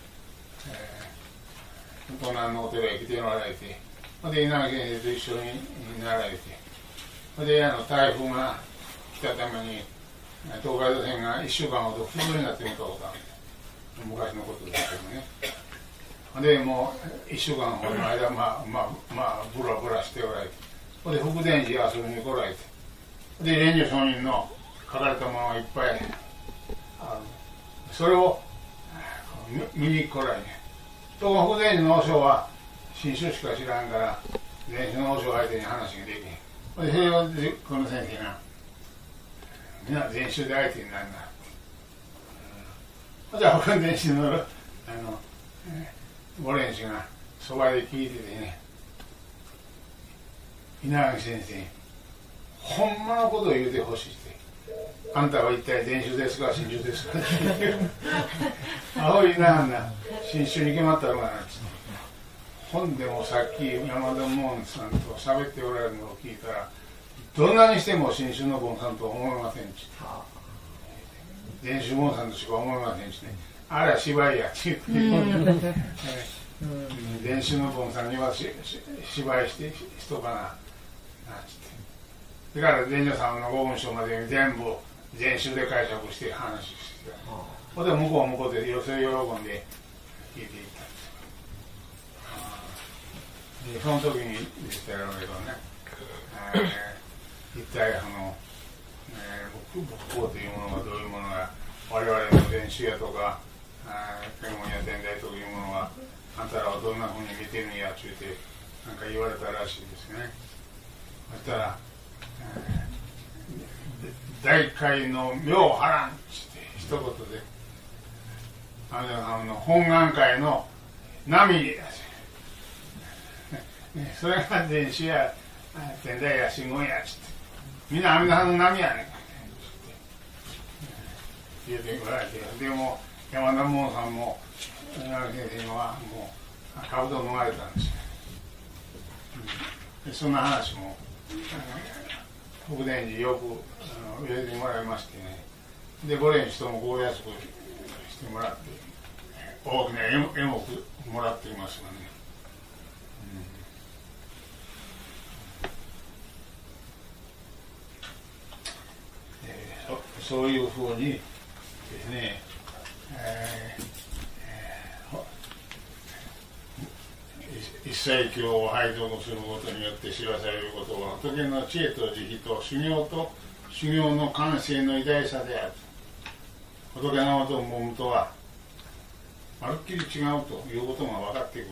東南のお寺へ来ておられて、で稲垣先生と一緒になられて、で台風が来たために東海道線が1週間ほど不通になってみたことある。昔のことですけどね。でもう1週間ほどの間ブラブラしておられて、で福田寺遊びに来られて、で蓮如上人の書かれたものがいっぱいある。それを見に来られて、と福田寺の和尚は新種しか知らんから禅宗の和尚相手に話ができへん。でそれをこの先生がみんな禅宗で相手になるんだ。じゃあ他の禅宗のご練習がそばで聞いててね、稲垣先生ほんまのことを言うてほしいって、あんたは一体禅宗ですか新宗ですかっていう青いなあんな新宗に決まったのかなって、本でもさっき山田門さんと喋っておられるのを聞いたら、どんなにしても新宗の門さんとは思いませんし、禅宗門さんとしか思いませんしね、あれは芝居やって言って、禅宗の門さんには芝居してしとかななんつって、だから禅女さんのご文章まで全部禅宗で解釈して話してた。ほんで向こうは向こうで寄せ喜んで聞いていったんです。でその時にでしたやろうけどね、一体仏法というものがどういうものが我々の禅宗やとか天文や天台というものがあんたらはどんなふうに見てるんやって言ってなんか言われたらしいですね。そしたら、大海の妙波乱って一言で阿弥陀様の本願会の波ですそれが禅宗や天台や真言やっつってみんな阿弥陀さんの波やねん言うて言われて、でも山田門さんも稲垣先生はもう兜を逃れたんですよ、でそんな話も福田寺よく入れてもらいましてね、でご練習ともご安くしてもらって大きな絵ももらっていますよね、そういうふうにですね、一切経を拝読することによって知らされることは仏の知恵と慈悲と修行の完成の偉大さである。仏のことを思うとはまるっきり違うということが分かってくる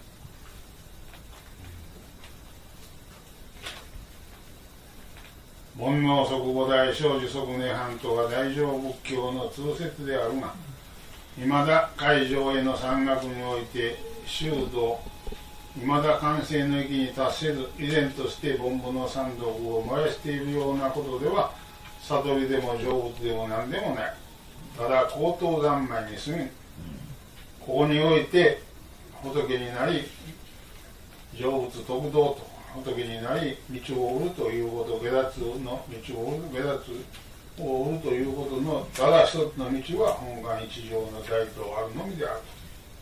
と。煩悩即菩提生死即涅槃とは大乗仏教の通説であるが、いまだ海上への山岳において修道いまだ完成の域に達せず、依然として凡夫の三毒を燃やしているようなことでは悟りでも成仏でも何でもない。ただ高等三昧に過ぎん。ここにおいて仏になり成仏得道と仏になり道を売るということ、下脱の道を売る、下脱を売るということのただ一つの道は本願一条の大道あるのみであると。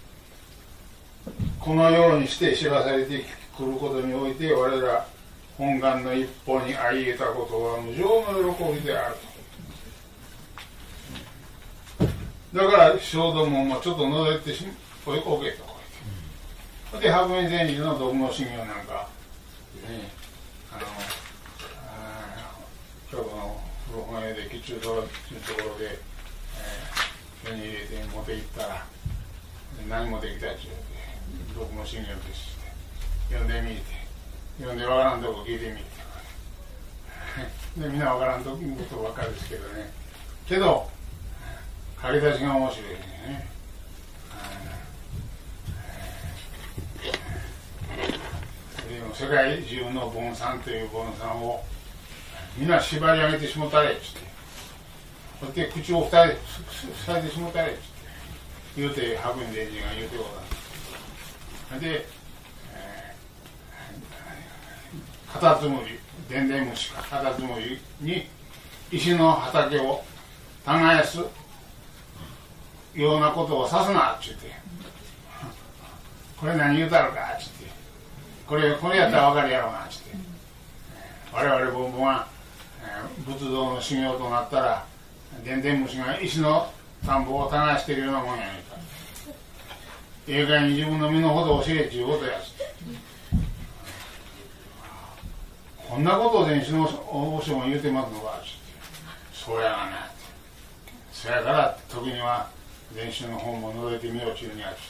このようにして知らされてくることにおいて我ら本願の一歩に相得たことは無上の喜びであると。だから小道門もちょっと覗いておけとこうで白明禅師の独門修行なんかね、京都の古本屋で吉中堂というところで、手に入れて持って行ったら何もできたっちゅう独門修行ですって読んでみて、読んでわからんとこ聞いてみてでみんなわからんとことばっかりですけどね、 けど書き出しが面白いね。でも世界中のボンさんというボンさんを皆縛り上げてしもたれっつって、そして口を塞いでしもたれっつって言うて、白雲伝人が言うてございます。で、カタツムリ、でんでん虫かカタツムリに石の畑を耕すようなことをさすなっちゅうて、これ何言うたるかっちゅって、これやったら分かるやろうなっちゅって、我々ボンボンは仏道の修行となったらでんでん虫が石の田んぼを耕しているようなもんやねんか、ええかに自分の身の程を教えっちゅうことやっちゅって、こんなことを禅師の和尚が言うてますのかっちゅって、そうやがなって、そやから時には禅宗の本も覗いてみようちゅうにゃっちゅって、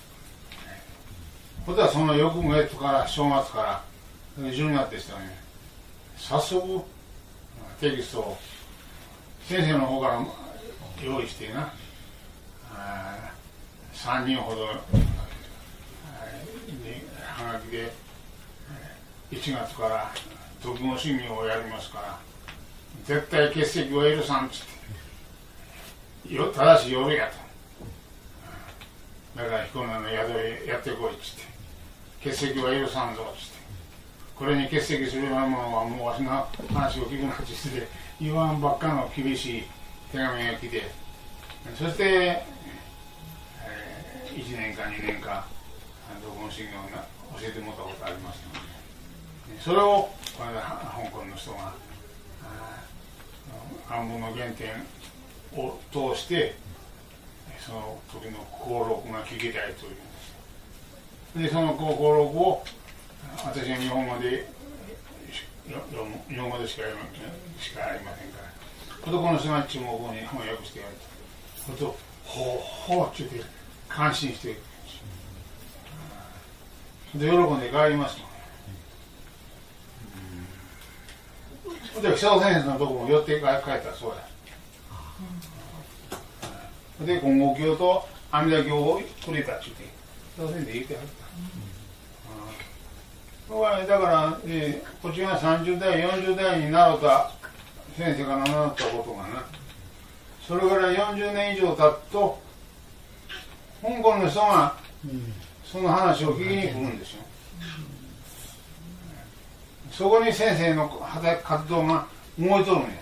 ほんとはその翌月から正月から12月でしたね、早速テキストを先生の方から用意してな、3人ほどはがきで1月から徳の審議をやりますから絶対欠席は許さんっつって、ただし夜やと、だから彦根の宿へやってこいっつって、欠席は許さんぞっつって、これに欠席するようなものはもうわしの話を聞くなっちして言わんばっかの厳しい手紙が来て、そして、1年か2年か独門修行を教えてもらったことありますので、それをこの間香港の人が暗部の原点を通してその時の講録が聞きたいというんです。でその講録を私が日本語で日本語でしかありませんから、この人が中国語に翻訳してやると、それとほうほうって言って感心していくで喜んで帰りますので、北尾先生のとこも寄って帰ったらそうや。で金剛経と阿弥陀経をくれたって言って北尾先生言ってはった。だから、こっちが30代40代になろうた先生から習ったことがな、それから40年以上経つと香港の人がその話を聞きに来るんですよ。そこに先生の活動が動いとるんや。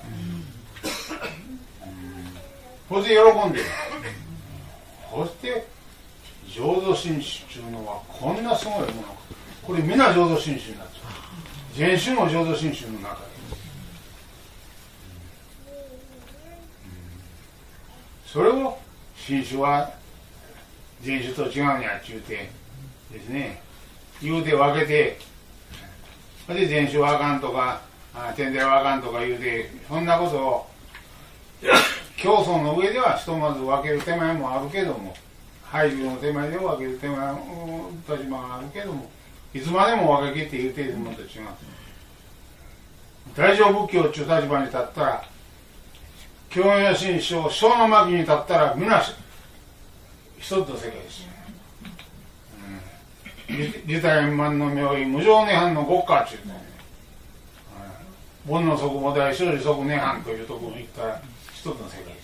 そして喜んでる。そして浄土真宗というのはこんなすごいものか、これ皆浄土真宗になっちゃう。禅宗も浄土真宗の中で、それを真宗は禅宗と違うんやっちゅうてですね、言うて分けて、それで禅宗はあかんとか天台はあかんとか言うて、そんなことを競争の上ではひとまず分ける手前もあるけども、配慮の手前で分ける手前の立場があるけども、いつまでも分け切って言うているものと違う。大乗仏教っていう立場に立ったら、教養心象小の巻に立ったら皆一つの世界ですよ。利他円満の妙意無常涅槃の国家っていうね、煩悩即菩提生理即涅槃というところに行ったら一つの世界ですよ。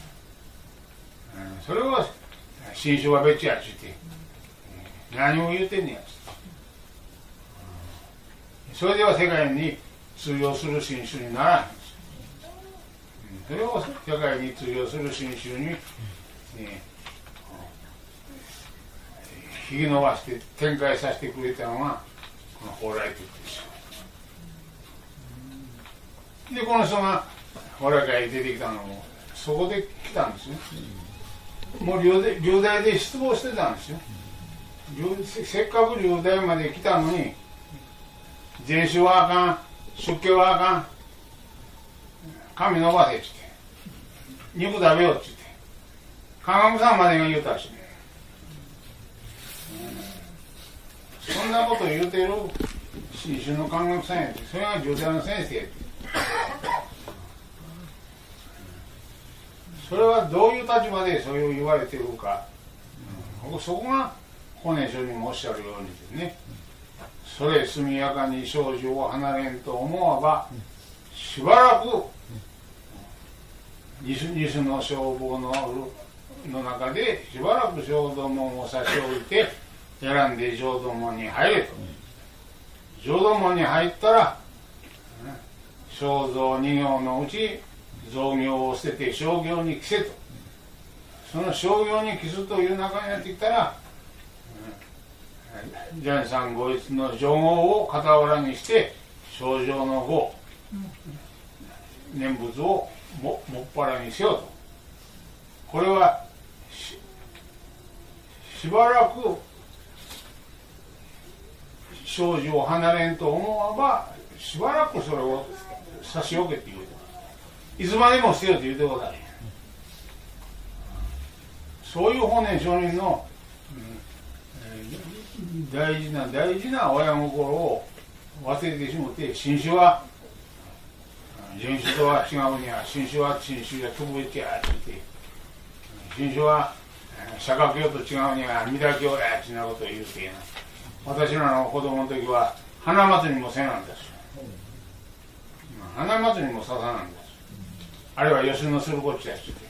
それを心象は別やっちゅうて、何を言うてんねやっつって、それでは世界に通用する心宗にならんです。それを世界に通用する心宗に、引き伸ばして展開させてくれたのがこの蓬莱仏ですよ。でこの人が蓬莱会に出てきたのもそこで来たんですよ。もう龍大で失望してたんですよ。せっかく龍大まで来たのに、禅宗はあかん、出家はあかん、髪伸ばせっつって肉食べようっつって観音さんまでが言うたしね、そんなこと言うてる新宗の観音さんやって、それが龍大の先生やって、 それはどういう立場でそれを言われているか、そこが法然上人もおっしゃるようにですね、それ速やかに生死を離れんと思わば、しばらく二種の消防の中でしばらく浄土門を差し置いて選んで浄土門に入れと。浄土門に入ったら正造二行のうち造業を捨てて商業に帰せと。その商業に帰すという中になってきたら、禅さんご一の上号を傍らにして正常の号、念仏をもっぱらにせよと。これはしばらく生死を離れんと思わば、しばらくそれを差し置けって言うてます。いつまでも捨てよと言うてください。そういう法然上人の、大事な親心を忘れてしもって、新種は人種とは違うには、新種は新種が特別やって言って、新種は釈迦教と違うには弥陀教やってなことを言うてな。私らの子供の時は花祭りもせなんですよ。花祭りもささなんです。あれは吉野するこっちやしてて。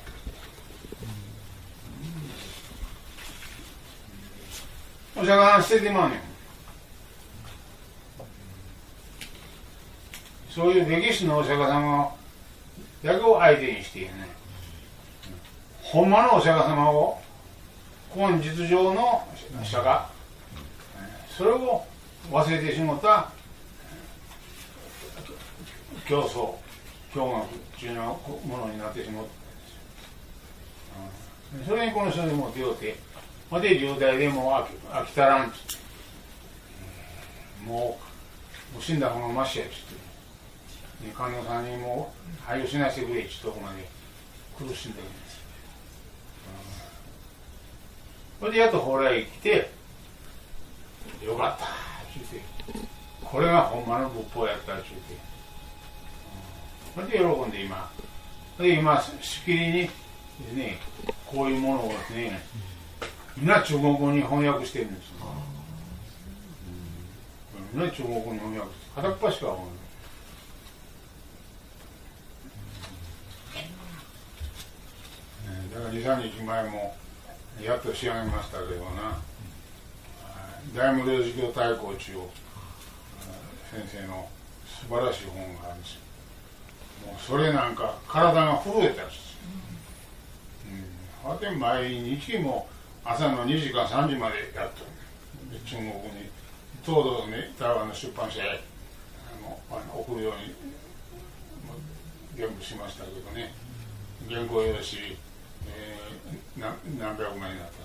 お魚捨ててまうねん。そういう歴史のお釈迦様だけを相手にしてね、ほんまのお釈迦様を本実上の釈迦、それを忘れてしまった教祖教学というようなものになってしまったんですよ。それにこの人でも出会うて、ほんで10代でも飽きたらんってもう死んだ方がましやって言って、観音さんにもう廃業しないしてくれってとこまで苦しんでるんです。それでやっと蓬莱へ来て、よかったって言って、これがほんまの仏法やったって言って、それで喜んで今しきりにですね、こういうものをですね、みんな中国語に翻訳してるんですよ。みんな中国語に翻訳して、片っ端から翻訳。だから2、3日前もやっと仕上げましたけどな、大無量寿経大綱中を先生の素晴らしい本があるんですよ。もうそれなんか体が震えたんですよ。で毎日も朝の2時か3時までやっとる。中国にちょうどね、台湾の出版社へ送るように全部しましたけどね、原稿用紙何百枚にな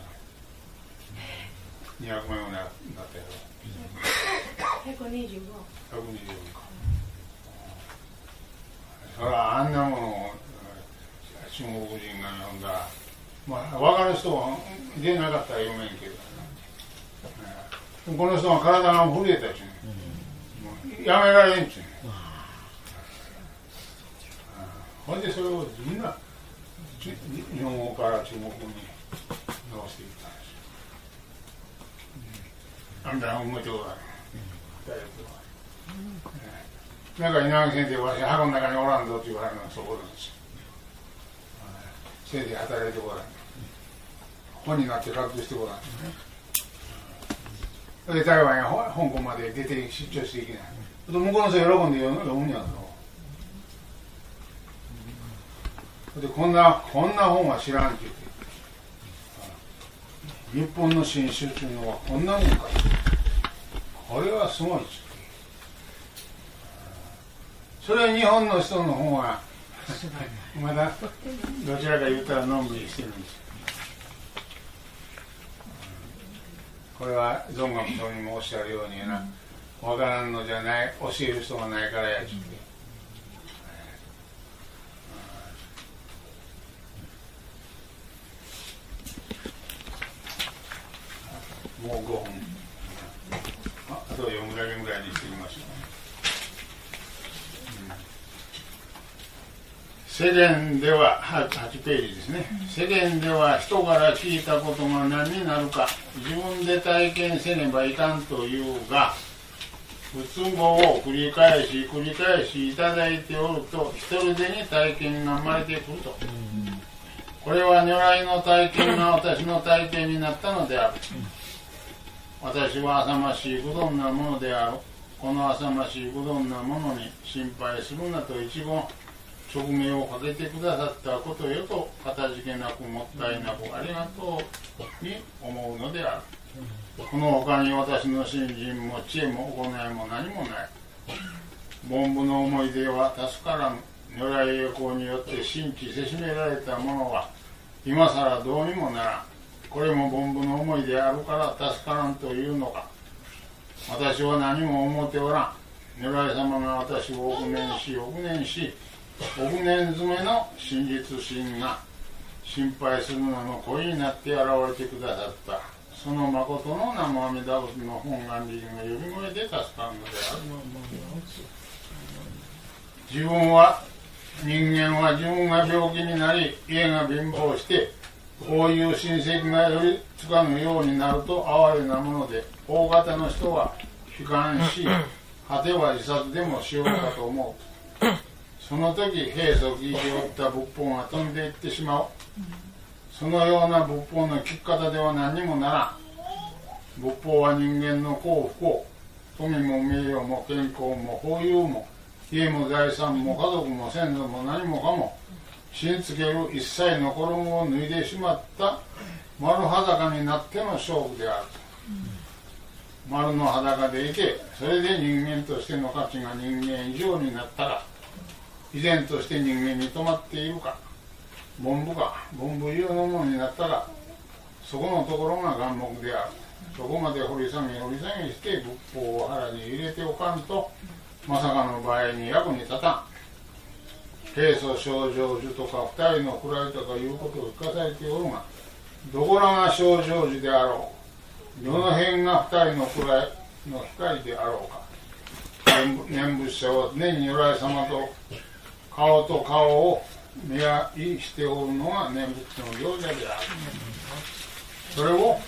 ったら200枚になったやろ。 125 か。それはあんなものを中国人が読んだら、分かる人は出なかったら読めんけど、この人は体が震えたしね、やめられんちゅうね。ほんでそれをみんな日本語から中国語に直していったんですよ。あんたは覚えてごらん。なんか稲垣先生は箱の中におらんぞって言われるのはそこなんですよ。先生働いてごらん。本になって活動してごらん。で台湾や香港まで出て出張していけない。向こうの人喜んで読むんやろ。でこんな本は知らんって言って、日本の新種っていうのはこんなもんか、これはすごいっつって、それは日本の人の本はまだどちらか言ったらのんびりしてるんですよ。これは尊覚上人もおっしゃるようにな、わからんのじゃない、教える人がないからやっちって、もう5分、あと4ぐらいぐらいにしてみましょう。 世間では8ページですね。世間では人から聞いたことが何になるか自分で体験せねばいかんというが、不都合を繰り返しいただいておると一人でに体験が生まれてくると。これは如来の体験が私の体験になったのである。私は浅ましい不鈍なものである。この浅ましい不鈍なものに心配するなと一言直命をかけてくださったことよと、かたじけなくもったいなくありがとうに思うのである。この他に私の信心も知恵も行いも何もない。凡夫の思い出は助からぬ。如来栄光によって心知せしめられたものは今さらどうにもならん。これも凡夫の思いであるから助からんというのか。私は何も思っておらん。如来様が私を億年詰めの真実心が心配する名の声になって現れてくださった。その誠の南無阿弥陀仏の本願力の呼び声で助かるのである。人間は自分が病気になり家が貧乏してこういう親戚が寄りつかぬようになると哀れなもので、大方の人は悲観し果ては自殺でもしようかと思う。その時平素聞いておった仏法が飛んでいってしまう。そのような仏法の聞き方では何にもならん。仏法は人間の幸福を、富も名誉も健康も法有も家も財産も家族も先祖も何もかも信つける一切の衣を脱いでしまった丸裸になっての勝負である。丸の裸でいて、それで人間としての価値が人間以上になったら、依然として人間に止まっているか。凡夫以上のものになったら、そこのところが眼目である。そこまで掘り下げして仏法を腹に入れておかんと、まさかの場合に役に立たん。平素正成就とか二人の位とかいうことを聞かされておるが、どこらが正成就であろう。どの辺が二人の位の光であろうか。念仏者は常に如来様と顔と顔を見合いしておるのが念仏の行者である。それを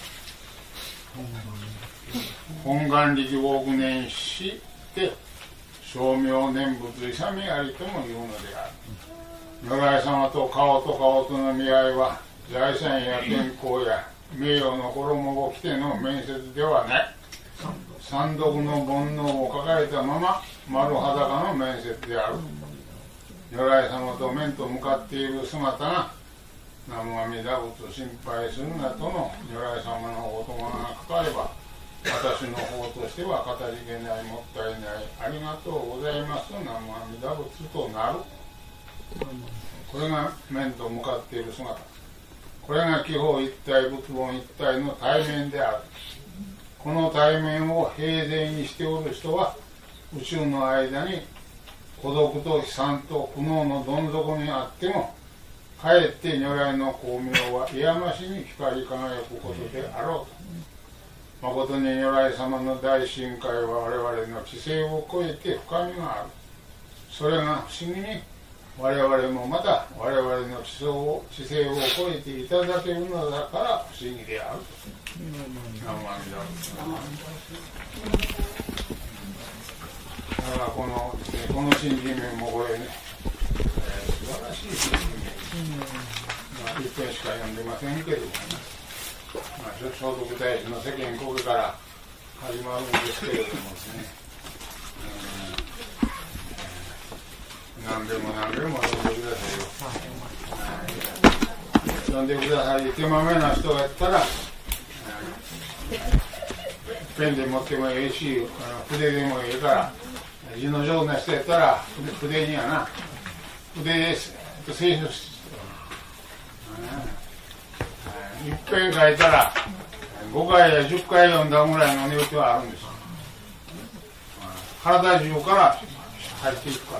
本願力を憶念して称名念仏勇みありとも言うのである。如来様と顔との見合いは財産や健康や名誉の衣を着ての面接ではない。三毒の煩悩を抱えたまま丸裸の面接である。如来様と面と向かっている姿が南無阿弥陀仏心配するなとの如来様のお言葉がかかれば、私の方としてはかたじけない、もったいない、ありがとうございます南無阿弥陀仏となる。これが面と向かっている姿。これが気法一体仏本一体の対面である。この対面を平然にしておる人は宇宙の間に孤独と悲惨と苦悩のどん底にあっても、かえって如来の光明は癒ましに光り輝くことであろうと。誠に如来様の大神会は我々の知性を超えて深みがある。それが不思議に我々もまた我々の知性を超えていただけるのだから不思議である。だからこの信心面もこれね、素晴らしい信心面。一遍しか読んでませんけれどもね。聖徳太子の世間国から始まるんですけれどもですね、何べんも読んでくださいよ。読んでください。手まめな人がやったら、ペンで持ってもいいし、筆でもいいから、字の上手な人やったら筆にはな、筆で清書して、いっぺん書いたら5回や10回読んだぐらいの値打ちはあるんですよ。体中から入っていくから、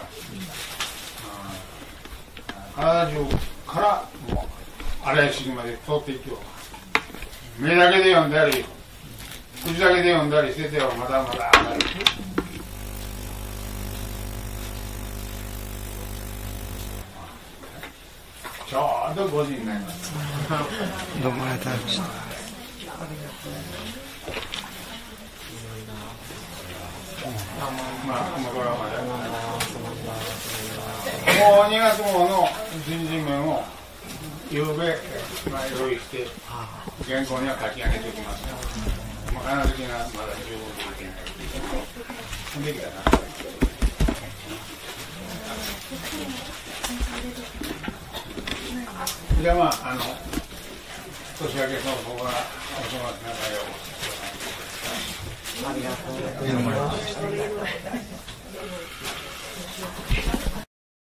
体中からもう荒い尻まで通っていくよ。目だけで読んだり口だけで読んだりしててはまだまだ上がる。 ちょうど5時になります。 どうもありがとうございました。 まあ、これはまだもう2月号の人事面をゆうべ、用意して原稿には書き上げておきますが、必ず的なまだ十分できないできたな。じゃあ年明けその僕はおそ松中へお越しください。 ありがとうございます。